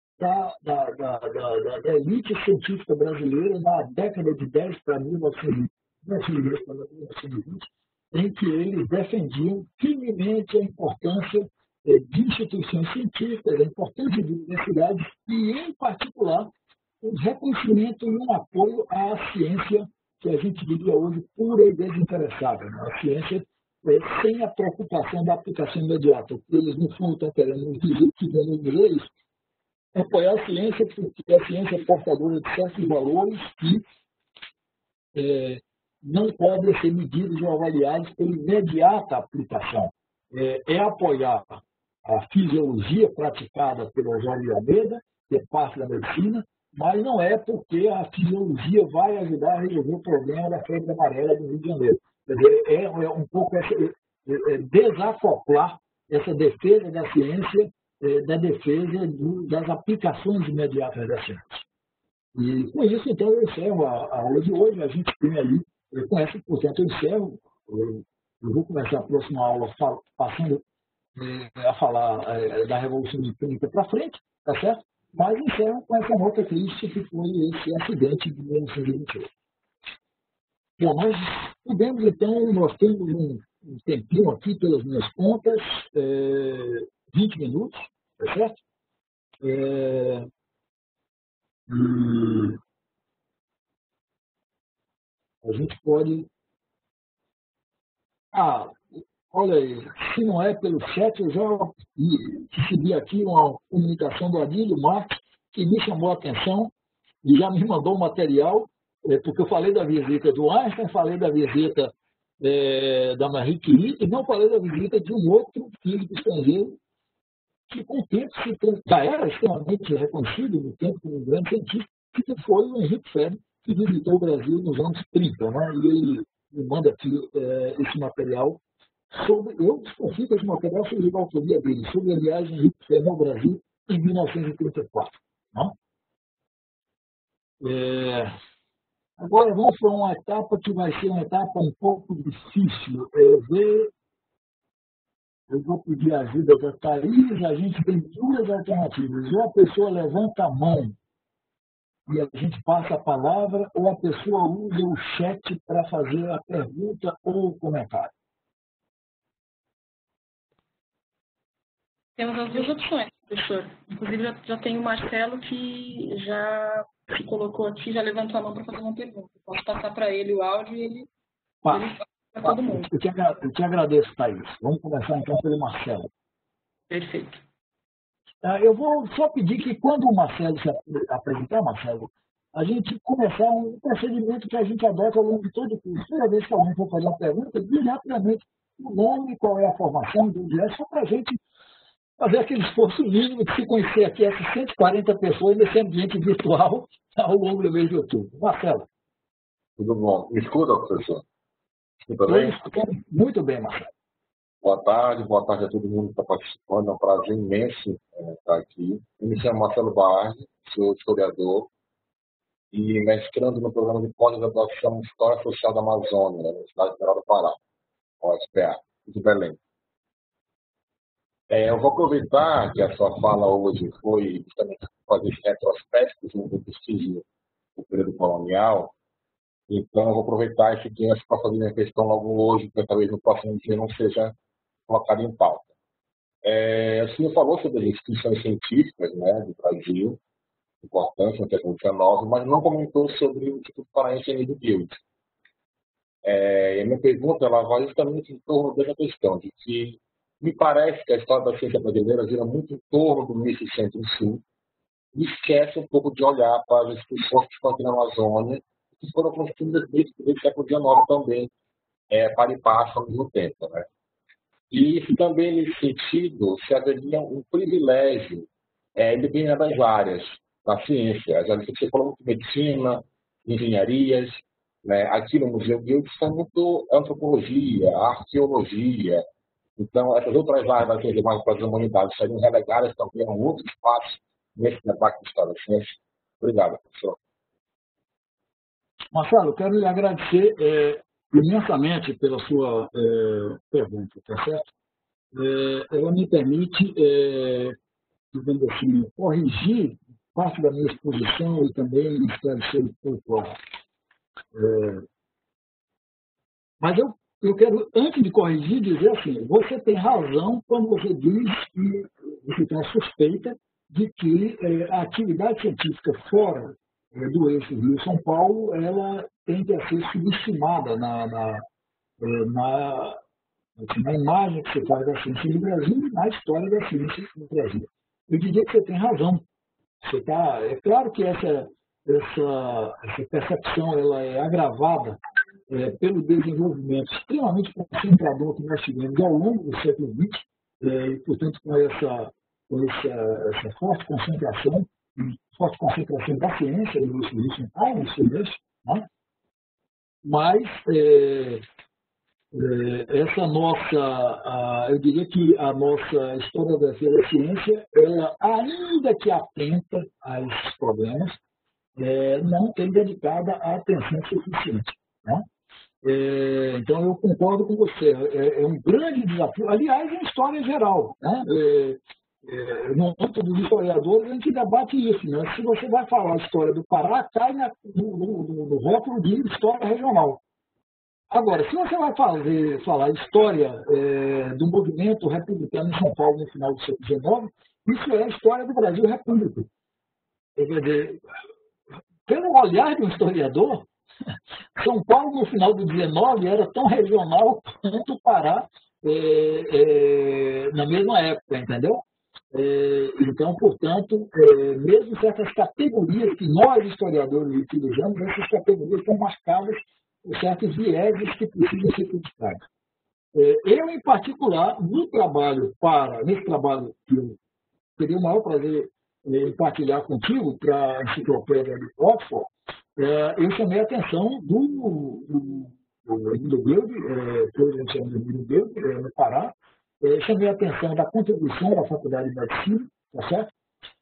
da elite científica brasileira na década de 10 para 1920, em que eles defendiam firmemente a importância de instituições científicas, a importância de universidades e, em particular, um reconhecimento e um apoio à ciência que a gente diria hoje pura e desinteressada. Né? A ciência sem a preocupação da aplicação imediata. Eles, no fundo, estão querendo dizer isso. Apoiar a ciência, porque a ciência é portadora de certos valores que não podem ser medidos ou avaliados pela imediata aplicação. É apoiar a fisiologia praticada pelo Osório de Almeida, que é parte da medicina, mas não é porque a fisiologia vai ajudar a resolver o problema da febre amarela do Rio de Janeiro. Quer dizer, é um pouco desacoplar essa defesa da ciência da defesa das aplicações imediatas da ciência. E com isso, então, eu encerro a aula de hoje. A gente tem ali, com essa, portanto, eu encerro. Eu vou começar a próxima aula passando a falar da Revolução de 30 para frente, tá certo? Mas encerro com essa nota triste que foi esse acidente de 1928. Bom, nós podemos, então, nós temos um tempinho aqui, pelas minhas contas, 20 minutos, tá certo? E a gente pode... olha aí, se não é pelo chat, eu já recebi aqui uma comunicação do Adílio Marques, que me chamou a atenção e já me mandou o material, porque eu falei da visita do Einstein, falei da visita da Marie Curie, e não falei da visita de um outro físico estrangeiro, que com o tempo já era extremamente reconhecido no tempo como um grande cientista, que foi o Henrique Fermi, que visitou o Brasil nos anos 30, né? E ele me manda aqui esse material sobre, eu desconfio que esse material seja da autoria dele, sobre a viagem Henrique Fermi ao Brasil em 1934. Né? Agora vamos para uma etapa que vai ser uma etapa um pouco difícil. Eu vou pedir ajuda da Thaís, a gente tem duas alternativas. Ou a pessoa levanta a mão e a gente passa a palavra, ou a pessoa usa o chat para fazer a pergunta ou o comentário. Temos as duas opções, professor. Inclusive, já tem o Marcelo que já se colocou aqui, já levantou a mão para fazer uma pergunta. Posso passar para ele o áudio e ele fala para todo mundo. Eu te agradeço, Thaís. Vamos começar então pelo Marcelo. Perfeito. Eu vou só pedir que quando o Marcelo se apresentar, Marcelo, a gente começar um procedimento que a gente adota ao longo de todo o curso. Toda vez que alguém for fazer uma pergunta, diz rapidamente o nome, qual é a formação, do dia, só para a gente fazer aquele esforço mínimo de se conhecer aqui essas 140 pessoas nesse ambiente virtual ao longo do mês de outubro. Marcelo. Tudo bom. Me escuta, professor? Escuta bem? Muito bem, Marcelo. Boa tarde a todo mundo que está participando. É um prazer imenso estar aqui. Eu me chamo Marcelo Bardi, sou historiador e mestrando no programa de pós-graduação em História Social da Amazônia, na Universidade Federal do Pará, UFPA, de Belém. Eu vou aproveitar que a sua fala hoje foi justamente fazer esse retrospecto do prestígio do período colonial. Então, eu vou aproveitar esse tempo para fazer minha questão logo hoje, para talvez no próximo dia não seja colocado em pauta. O senhor falou sobre as instituições científicas, né, do Brasil, importante no século XIX, mas não comentou sobre o Instituto Paraense Emílio Guild. A minha pergunta ela vai justamente em torno dessa questão, de que me parece que a história da ciência brasileira gira muito em torno do início centro-sul e esquece um pouco de olhar para as instituições que estão aqui na Amazônia, que foram construídas desde o século XIX também, para e passo ao mesmo tempo, né? E também, nesse sentido, se haveria um privilégio independente das áreas da ciência. Já você falou muito de medicina, engenharias, né? Aqui no Museu Guild são muito antropologia, arqueologia. Então, essas outras áreas da ciência mais para as humanidades seriam relegadas também a um outro espaço nesse debate de história da ciência. Obrigado, professor. Marcelo, eu quero lhe agradecer imensamente pela sua pergunta, tá certo? Ela me permite, digamos assim, corrigir parte da minha exposição e também esclarecer um pouco. Mas eu quero, antes de corrigir, dizer assim, você tem razão quando você diz que você tem a suspeita de que a atividade científica fora do eixo Rio-São Paulo, ela tende a ser subestimada na imagem que você faz da ciência no Brasil e na história da ciência no Brasil. Eu diria que você tem razão. É claro que essa percepção ela é agravada pelo desenvolvimento extremamente concentrador que nós tivemos ao longo do século XX, e, portanto, com essa forte concentração da ciência no Rio-São Paulo, no Sudeste, né? Mas essa nossa, eu diria que a nossa historiografia da ciência, ela, ainda que atenta a esses problemas, não tem dedicada a atenção suficiente, né? Então, eu concordo com você. É um grande desafio. Aliás, em história em geral, né? No âmbito dos historiadores, a gente debate isso, né? Se você vai falar a história do Pará, cai no rótulo de história regional. Agora, se você vai falar a história do movimento republicano em São Paulo no final do século XIX, isso é a história do Brasil República. Quer dizer, pelo olhar de um historiador, São Paulo, no final do XIX, era tão regional quanto o Pará na mesma época, entendeu? Então, portanto, mesmo certas categorias que nós, historiadores, utilizamos, essas categorias estão marcadas por certos vieses que precisam ser criticados. Eu, em particular, nesse trabalho que eu teria o maior prazer em partilhar contigo para a enciclopédia de Oxford, eu chamei a atenção do Emílio Guilde, que hoje a gente chama de Emílio Guilde, no Pará, chamei a atenção da contribuição da Faculdade de Medicina, tá certo?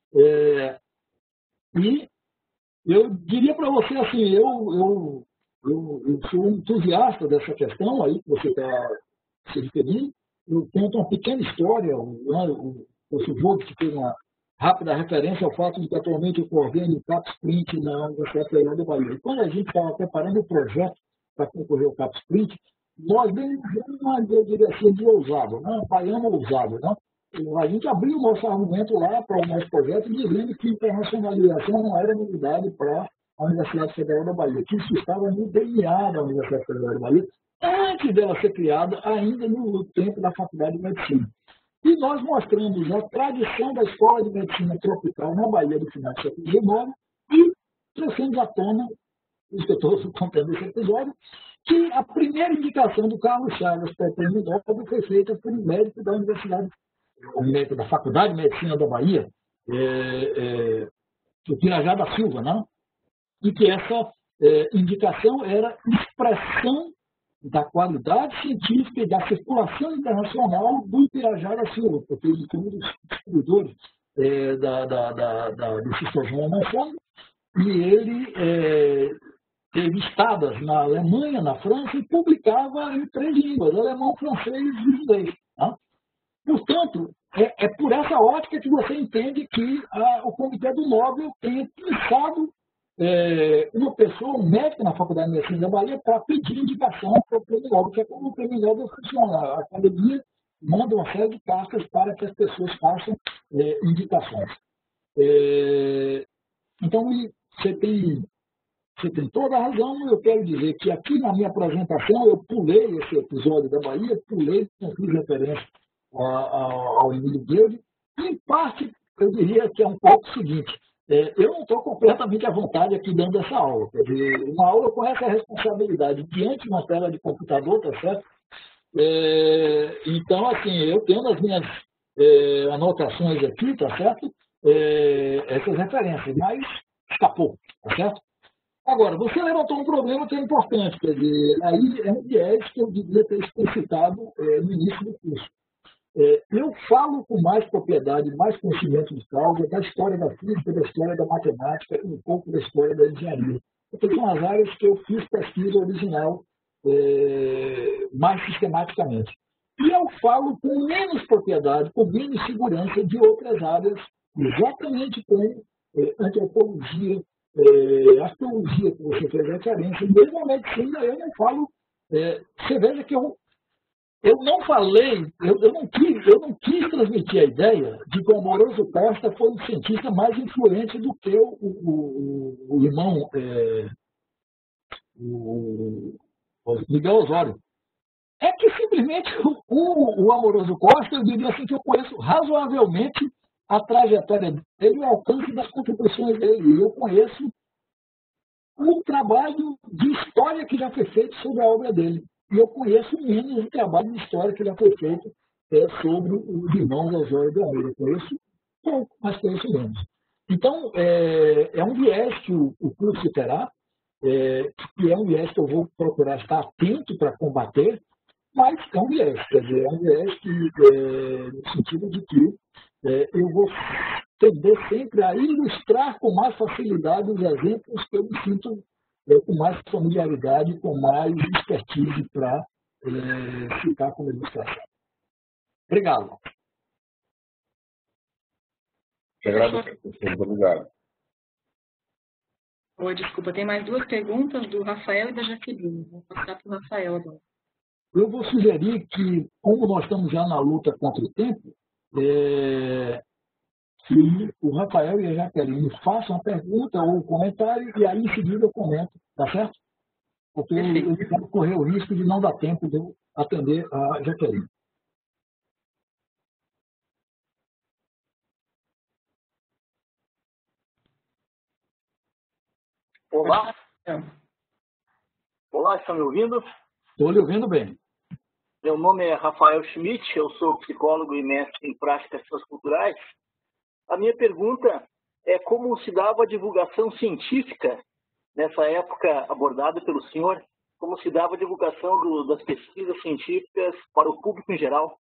E eu diria para você assim, eu sou um entusiasta dessa questão aí que você está se referindo. Eu conto uma pequena história, o Vogt que tem uma rápida referência ao fato de que atualmente eu coordeno o CAPS-Print na Universidade Federal da Bahia. E quando a gente estava preparando o projeto para concorrer ao CAPS-Print, nós demos uma, eu diria assim, de ousado, né? Baiano ousado, né? A gente abriu o nosso argumento lá para o nosso projeto, dizendo que internacionalização não era novidade para a Universidade Federal da Bahia, que isso estava no DNA da Universidade Federal da Bahia, antes dela ser criada, ainda no tempo da Faculdade de Medicina. E nós mostramos a tradição da Escola de Medicina Tropical na Bahia do final do século XIX e trouxemos à tona, isso que eu estou contando nesse episódio, que a primeira indicação do Carlos Chagas para o prêmio Nobel foi feita por um médico da Universidade, um médico da Faculdade de Medicina da Bahia, o Pirajá da Silva, né? E que essa indicação era expressão da qualidade científica e da circulação internacional do Pirajá da Silva, porque ele foi um dos descobridores do cistosoma monofônico, e ele teve estadas na Alemanha, na França, e publicava em 3 línguas, alemão, francês e inglês. Tá? Portanto, é por essa ótica que você entende que o Comitê do Nobel tem pensado uma pessoa, um médico na Faculdade de Medicina da Bahia, para pedir indicação para o Prêmio Nobel, que é como o Prêmio Nobel funciona. A academia manda uma série de cartas para que as pessoas façam indicações. Então, você tem toda a razão. Eu quero dizer que aqui na minha apresentação eu pulei esse episódio da Bahia, não fiz referência ao Emílio Guilde. Em parte, eu diria que é um pouco o seguinte: eu não estou completamente à vontade aqui dando essa aula. Quer dizer, uma aula com essa responsabilidade diante de uma tela de computador, tá certo? Então, assim, eu tenho nas minhas anotações aqui, tá certo? Essas referências, mas escapou, tá certo? Agora, você levantou um problema que é importante, quer dizer, aí é um viés que eu devia ter explicitado no início do curso. Eu falo com mais propriedade, mais conhecimento de causa da história da física, da história da matemática e um pouco da história da engenharia. Porque são as áreas que eu fiz pesquisa original mais sistematicamente. E eu falo com menos propriedade, com menos segurança de outras áreas, exatamente como antropologia, arqueologia, que você fez referência, mesmo a medicina, eu não falo. Você veja que eu não falei, eu não quis transmitir a ideia de que o Amoroso Costa foi um cientista mais influente do que o irmão o Miguel Osório. É que simplesmente o Amoroso Costa, eu diria assim que eu conheço razoavelmente a trajetória dele e o alcance das contribuições dele. E eu conheço o trabalho de história que já foi feito sobre a obra dele. E eu conheço menos o trabalho de história que já foi feito sobre os irmãos Osório de Almeida. Eu conheço pouco, mas conheço menos. Então, é um viés que o curso terá, que é um viés que eu vou procurar estar atento para combater, mas é um viés, quer dizer, é um viés que, no sentido de que eu vou tender sempre a ilustrar com mais facilidade os exemplos que eu me sinto com mais familiaridade, com mais expertise para ficar como ilustração. Obrigado. Muito obrigado. Oi, desculpa, tem mais 2 perguntas do Rafael e da Jaqueline. Vou passar para o Rafael agora. Eu vou sugerir que, como nós estamos já na luta contra o tempo, que o Rafael e a Jaqueline façam a pergunta ou o comentário e aí em seguida eu comento, tá certo? Porque eu quero correr o risco de não dar tempo de eu atender a Jaqueline. Olá. Olá, estão me ouvindo? Estou lhe ouvindo bem. Meu nome é Rafael Schmidt, eu sou psicólogo e mestre em práticas socioculturais. A minha pergunta é como se dava a divulgação científica nessa época abordada pelo senhor, como se dava a divulgação das pesquisas científicas para o público em geral.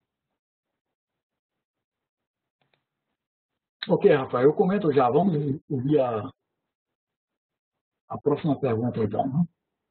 Ok, Rafael, eu comento já. Vamos ouvir a próxima pergunta, então. Né?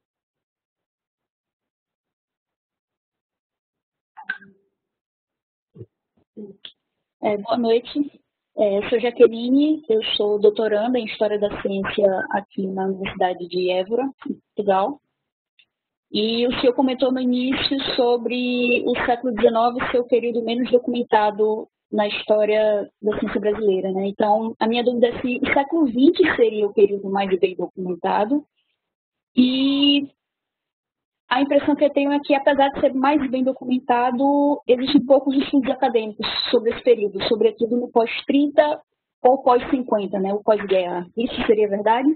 Boa noite. Eu sou Jaqueline, eu sou doutoranda em História da Ciência aqui na Universidade de Évora, em Portugal. E o senhor comentou no início sobre o século XIX ser o período menos documentado na história da ciência brasileira, né? Então, a minha dúvida é se o século XX seria o período mais bem documentado. E a impressão que eu tenho é que, apesar de ser mais bem documentado, existem poucos estudos acadêmicos sobre esse período, sobretudo no pós-30 ou pós-50, né? O pós-guerra. Isso seria verdade?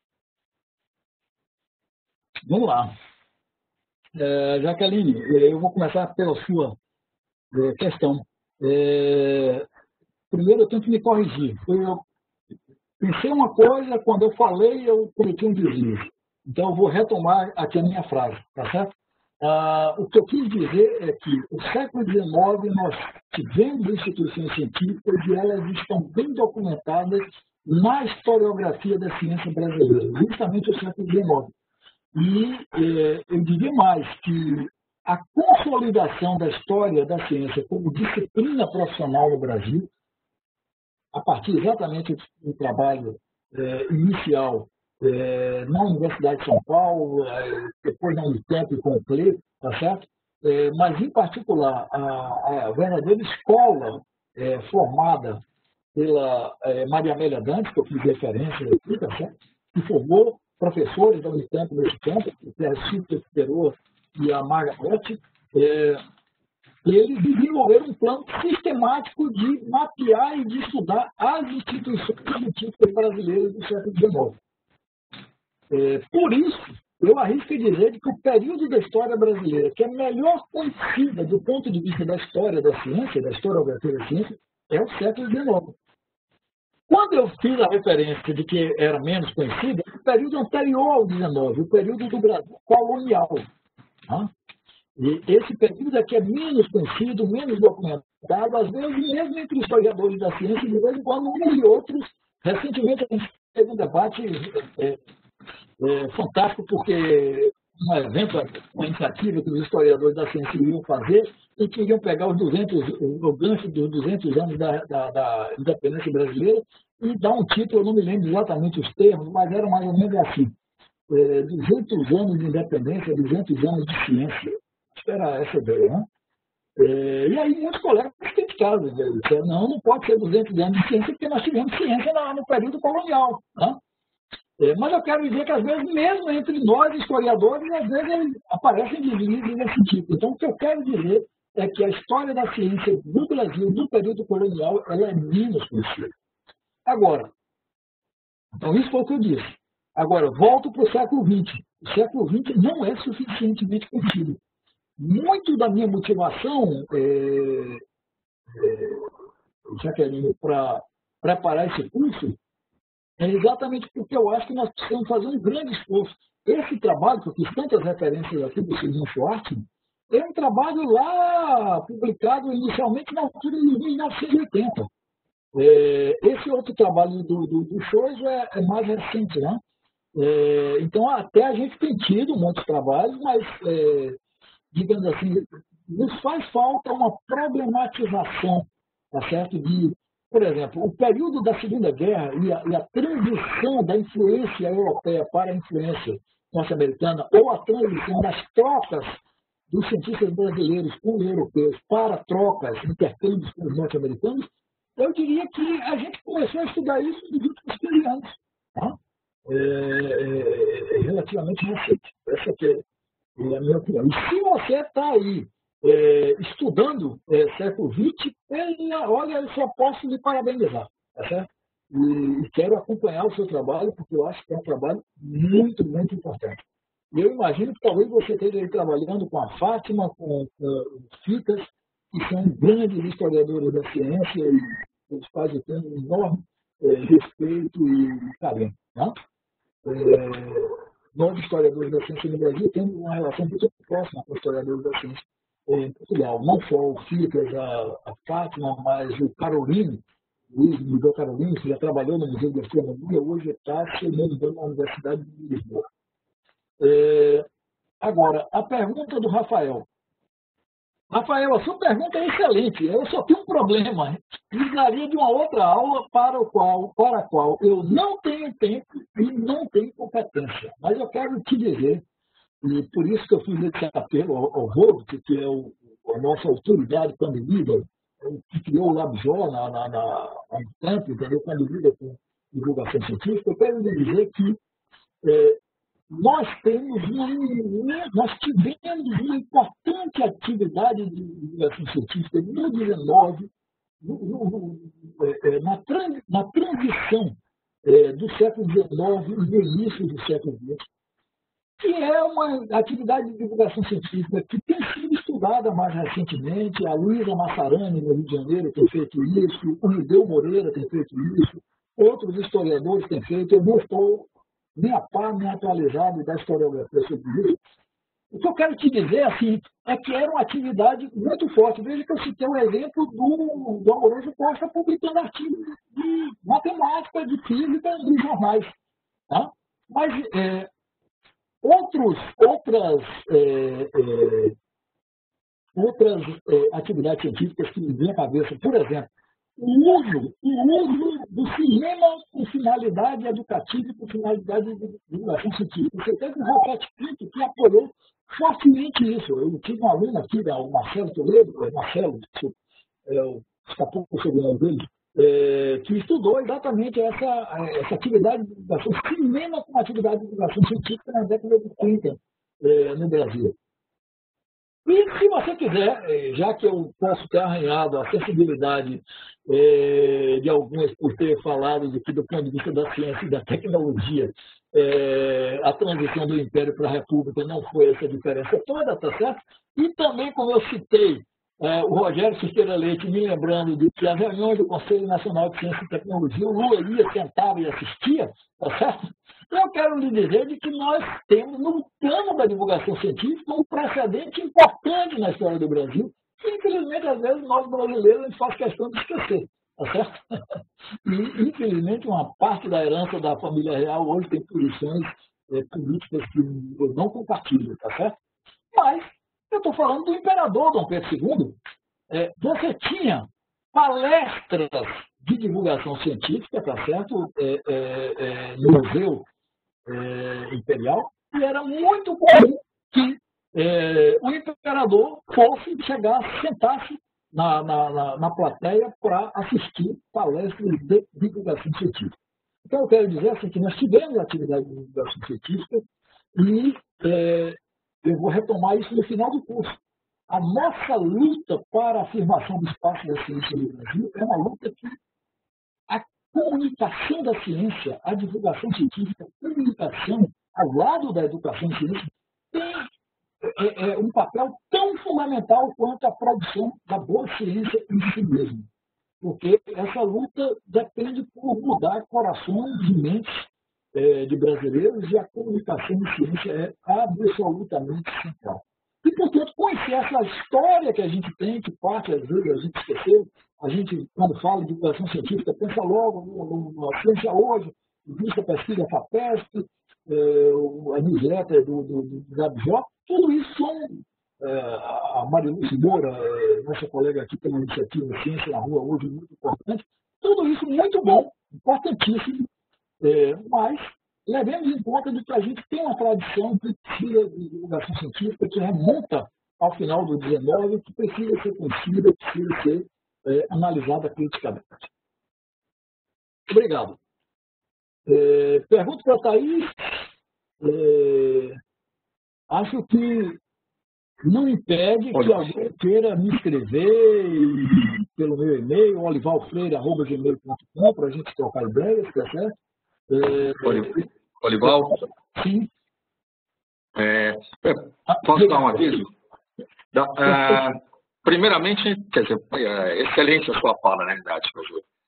Vamos lá. Jaqueline, eu vou começar pela sua questão. Primeiro, eu tenho que me corrigir. Eu pensei uma coisa, quando eu falei, eu cometi um deslize. Então, eu vou retomar aqui a minha frase, tá certo? O que eu quis dizer é que no século XIX nós tivemos instituições científicas e elas estão bem documentadas na historiografia da ciência brasileira, justamente o século XIX. E eu diria mais que a consolidação da história da ciência como disciplina profissional no Brasil, a partir exatamente do trabalho inicial na Universidade de São Paulo, depois na Unicamp com o CLE, tá certo? Mas, em particular, a verdadeira escola formada pela Maria Amélia Dantas, que eu fiz referência aqui, tá certo? Que formou professores da Unicamp nesse campo, que é a Cíntia Figueroa e a Margarete, eles desenvolveram um plano sistemático de mapear e de estudar as instituições científicas brasileiras do século XIX. Por isso, eu arrisco dizer que o período da história brasileira que é melhor conhecida do ponto de vista da história da ciência, da historiografia da ciência, é o século XIX. Quando eu fiz a referência de que era menos conhecida, é o período anterior ao XIX, o período do Brasil colonial. Tá? E esse período aqui é menos conhecido, menos documentado, às vezes mesmo entre os historiadores da ciência, de vez em quando uns e outros. Recentemente a gente teve um debate fantástico, porque um evento, uma iniciativa que os historiadores da ciência iriam fazer e queriam pegar o gancho dos 200 anos da independência brasileira e dar um título, eu não me lembro exatamente os termos, mas era mais ou menos assim, 200 anos de independência, 200 anos de ciência. Era essa a ideia, né? E aí muitos colegas criticaram, disseram, não pode ser 200 anos de ciência, porque nós tivemos ciência no período colonial. Né? Mas eu quero dizer que, às vezes, mesmo entre nós, historiadores, às vezes aparecem deslizes desse tipo. Então, o que eu quero dizer é que a história da ciência do Brasil, no período colonial, ela é menos conhecida. Agora, então isso foi o que eu disse. Agora, volto para o século XX. O século XX não é suficientemente conhecido. Muito da minha motivação, Jaqueline, para preparar esse curso, é exatamente porque eu acho que nós precisamos fazer um grande esforço. Esse trabalho, que eu fiz tantas referências aqui do Sidney Schwartz, é um trabalho lá publicado inicialmente na altura de 1980. Esse outro trabalho do Scholz é mais recente, né? Então, até a gente tem tido muitos trabalhos, mas, digamos assim, nos faz falta uma problematização, tá certo? Por exemplo, o período da Segunda Guerra e a transição da influência europeia para a influência norte-americana, ou a transição das trocas dos cientistas brasileiros com os europeus para trocas, intercâmbios com os norte-americanos, eu diria que a gente começou a estudar isso nos últimos 15 anos. Tá? É relativamente recente. Essa é a minha opinião. E se você está aí estudando século XX, olha, eu só posso lhe parabenizar, tá certo? E quero acompanhar o seu trabalho, porque eu acho que é um trabalho muito, muito importante. E eu imagino que talvez você esteja aí trabalhando com a Fátima, com o Fitas, que são grandes historiadores da ciência os quais eu tenho um enorme respeito e carinho. Tá? Nós, historiadores da ciência no Brasil, temos uma relação muito próxima com os historiadores da ciência em Portugal. Não só o Ficas, a Fátima, mas o Carolino, Luiz Miguel Carolino, que já trabalhou no Museu de Astronomia, hoje está se engano na Universidade de Lisboa. Agora, a pergunta do Rafael. Rafael, a sua pergunta é excelente. Eu só tenho um problema. Precisaria de uma outra aula para a qual eu não tenho tempo e não tenho competência. Mas eu quero te dizer, e por isso que eu fiz esse apelo ao Robert, que é a nossa autoridade pandemia, que criou o LabJOR na Unicamp, entendeu? Pandemia com divulgação científica, eu quero lhe dizer que nós tivemos uma importante atividade de divulgação científica no 19, na transição do século XIX e do início do século XX, que é uma atividade de divulgação científica que tem sido estudada mais recentemente. A Luísa Massarani, no Rio de Janeiro, tem feito isso, o Nideu Moreira tem feito isso, outros historiadores têm feito. Eu não estou nem a par, nem atualizado da historiografia sobre isso. O que eu quero te dizer assim, é que era uma atividade muito forte. Veja que eu citei um exemplo do Amoroso Costa publicando artigos de matemática, de física nos jornais. Tá? Mas outras atividades científicas que me vêm à cabeça, por exemplo, o uso do cinema com finalidade educativa e com finalidade de divulgação científica. Você teve um Roquete Pinto que apoiou fortemente isso. Eu tive um aluno aqui, o Marcelo Toledo, escapou o sobrenome dele, que estudou exatamente essa atividade de divulgação, cinema com atividade de divulgação científica na década de 30 no Brasil. E se você quiser, já que eu posso ter arranhado a sensibilidade de alguns por ter falado de que, do ponto de vista da ciência e da tecnologia, a transição do Império para a República não foi essa diferença toda, tá certo? E também, como eu citei, o Rogério Cisteira Leite me lembrando de que as reuniões do Conselho Nacional de Ciência e Tecnologia, o Lula ia, sentava e assistia, tá certo? Eu quero lhe dizer de que nós temos, no plano da divulgação científica, um precedente importante na história do Brasil, que, infelizmente, às vezes, nós brasileiros, a gente faz questão de esquecer, tá certo? E, infelizmente, uma parte da herança da família real hoje tem posições políticas que eu não compartilho, tá certo? Mas eu estou falando do imperador Dom Pedro II. Você tinha palestras de divulgação científica, tá certo? No Museu Imperial, e era muito comum que o imperador fosse chegar, sentasse na plateia para assistir palestras de divulgação científica. Então, eu quero dizer assim, que nós tivemos atividade de divulgação científica e eu vou retomar isso no final do curso. A nossa luta para a afirmação do espaço da ciência no Brasil é uma luta que a comunicação da ciência, a divulgação científica, a comunicação ao lado da educação científica tem um papel tão fundamental quanto a produção da boa ciência em si mesmo. Porque essa luta depende por mudar corações e mentes de brasileiros, e a comunicação de ciência é absolutamente central. E, portanto, conhecer essa história que a gente tem, que parte, às vezes, a gente esqueceu. A gente, quando fala de divulgação científica, pensa logo na ciência hoje, existe a pesquisa FAPESP, a newsletter do LabJOR, tudo isso são, a Mariluce Moura, nossa colega aqui, tem uma iniciativa Ciência na Rua hoje, muito importante, tudo isso muito bom, importantíssimo, mas levemos em conta de que a gente tem uma tradição que precisa de divulgação científica que remonta ao final do XIX, que precisa ser conhecida, precisa ser analisada criticamente. Obrigado. Pergunto para a Thaís. Acho que não impede que alguém queira me escrever pelo meu e-mail, olivalfreire@gmail.com, para a gente trocar ideias, tá certo? Olival? Sim. Posso dar um aviso? Primeiramente, quer dizer, excelente a sua fala, na verdade,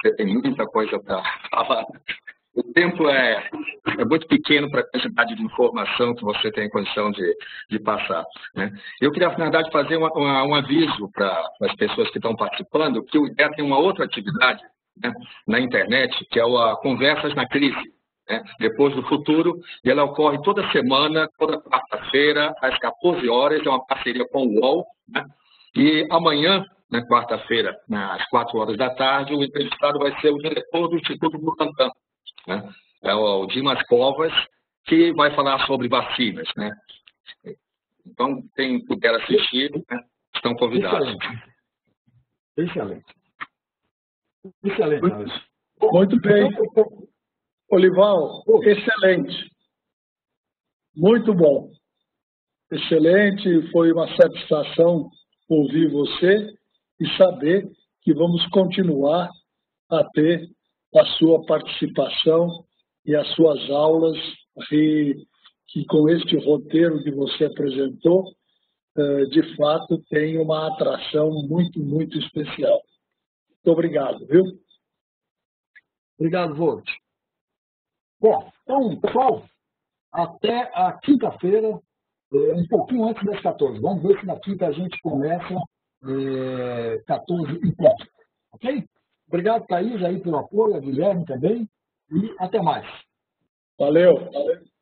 Você tem muita coisa para falar. O tempo é muito pequeno para a quantidade de informação que você tem condição de passar, né? Eu queria, na verdade, fazer um aviso para as pessoas que estão participando, que o IDEA tem uma outra atividade, né, na internet, que é o Conversas na Crise, né, depois do futuro, e ela ocorre toda semana, toda quarta-feira, às 14 horas, é uma parceria com o UOL, né, e amanhã, na quarta-feira, às 4 horas da tarde, o entrevistado vai ser o diretor do Instituto Butantan, né? É o Dimas Covas, que vai falar sobre vacinas, né? Então, quem puder assistir, né, estão convidados. Excelente. Excelente, Alisson. Muito bem. Olival, excelente. Muito bom. Excelente, foi uma satisfação ouvir você e saber que vamos continuar a ter a sua participação e as suas aulas, e que com este roteiro que você apresentou, de fato tem uma atração muito, muito especial. Muito obrigado, viu? Obrigado, Volt. Bom, então, pessoal, até a quinta-feira, um pouquinho antes das 14. Vamos ver se na quinta a gente começa 14 e ponto. Ok? Obrigado, Thaís, aí pelo apoio, a Guilherme também, e até mais. Valeu.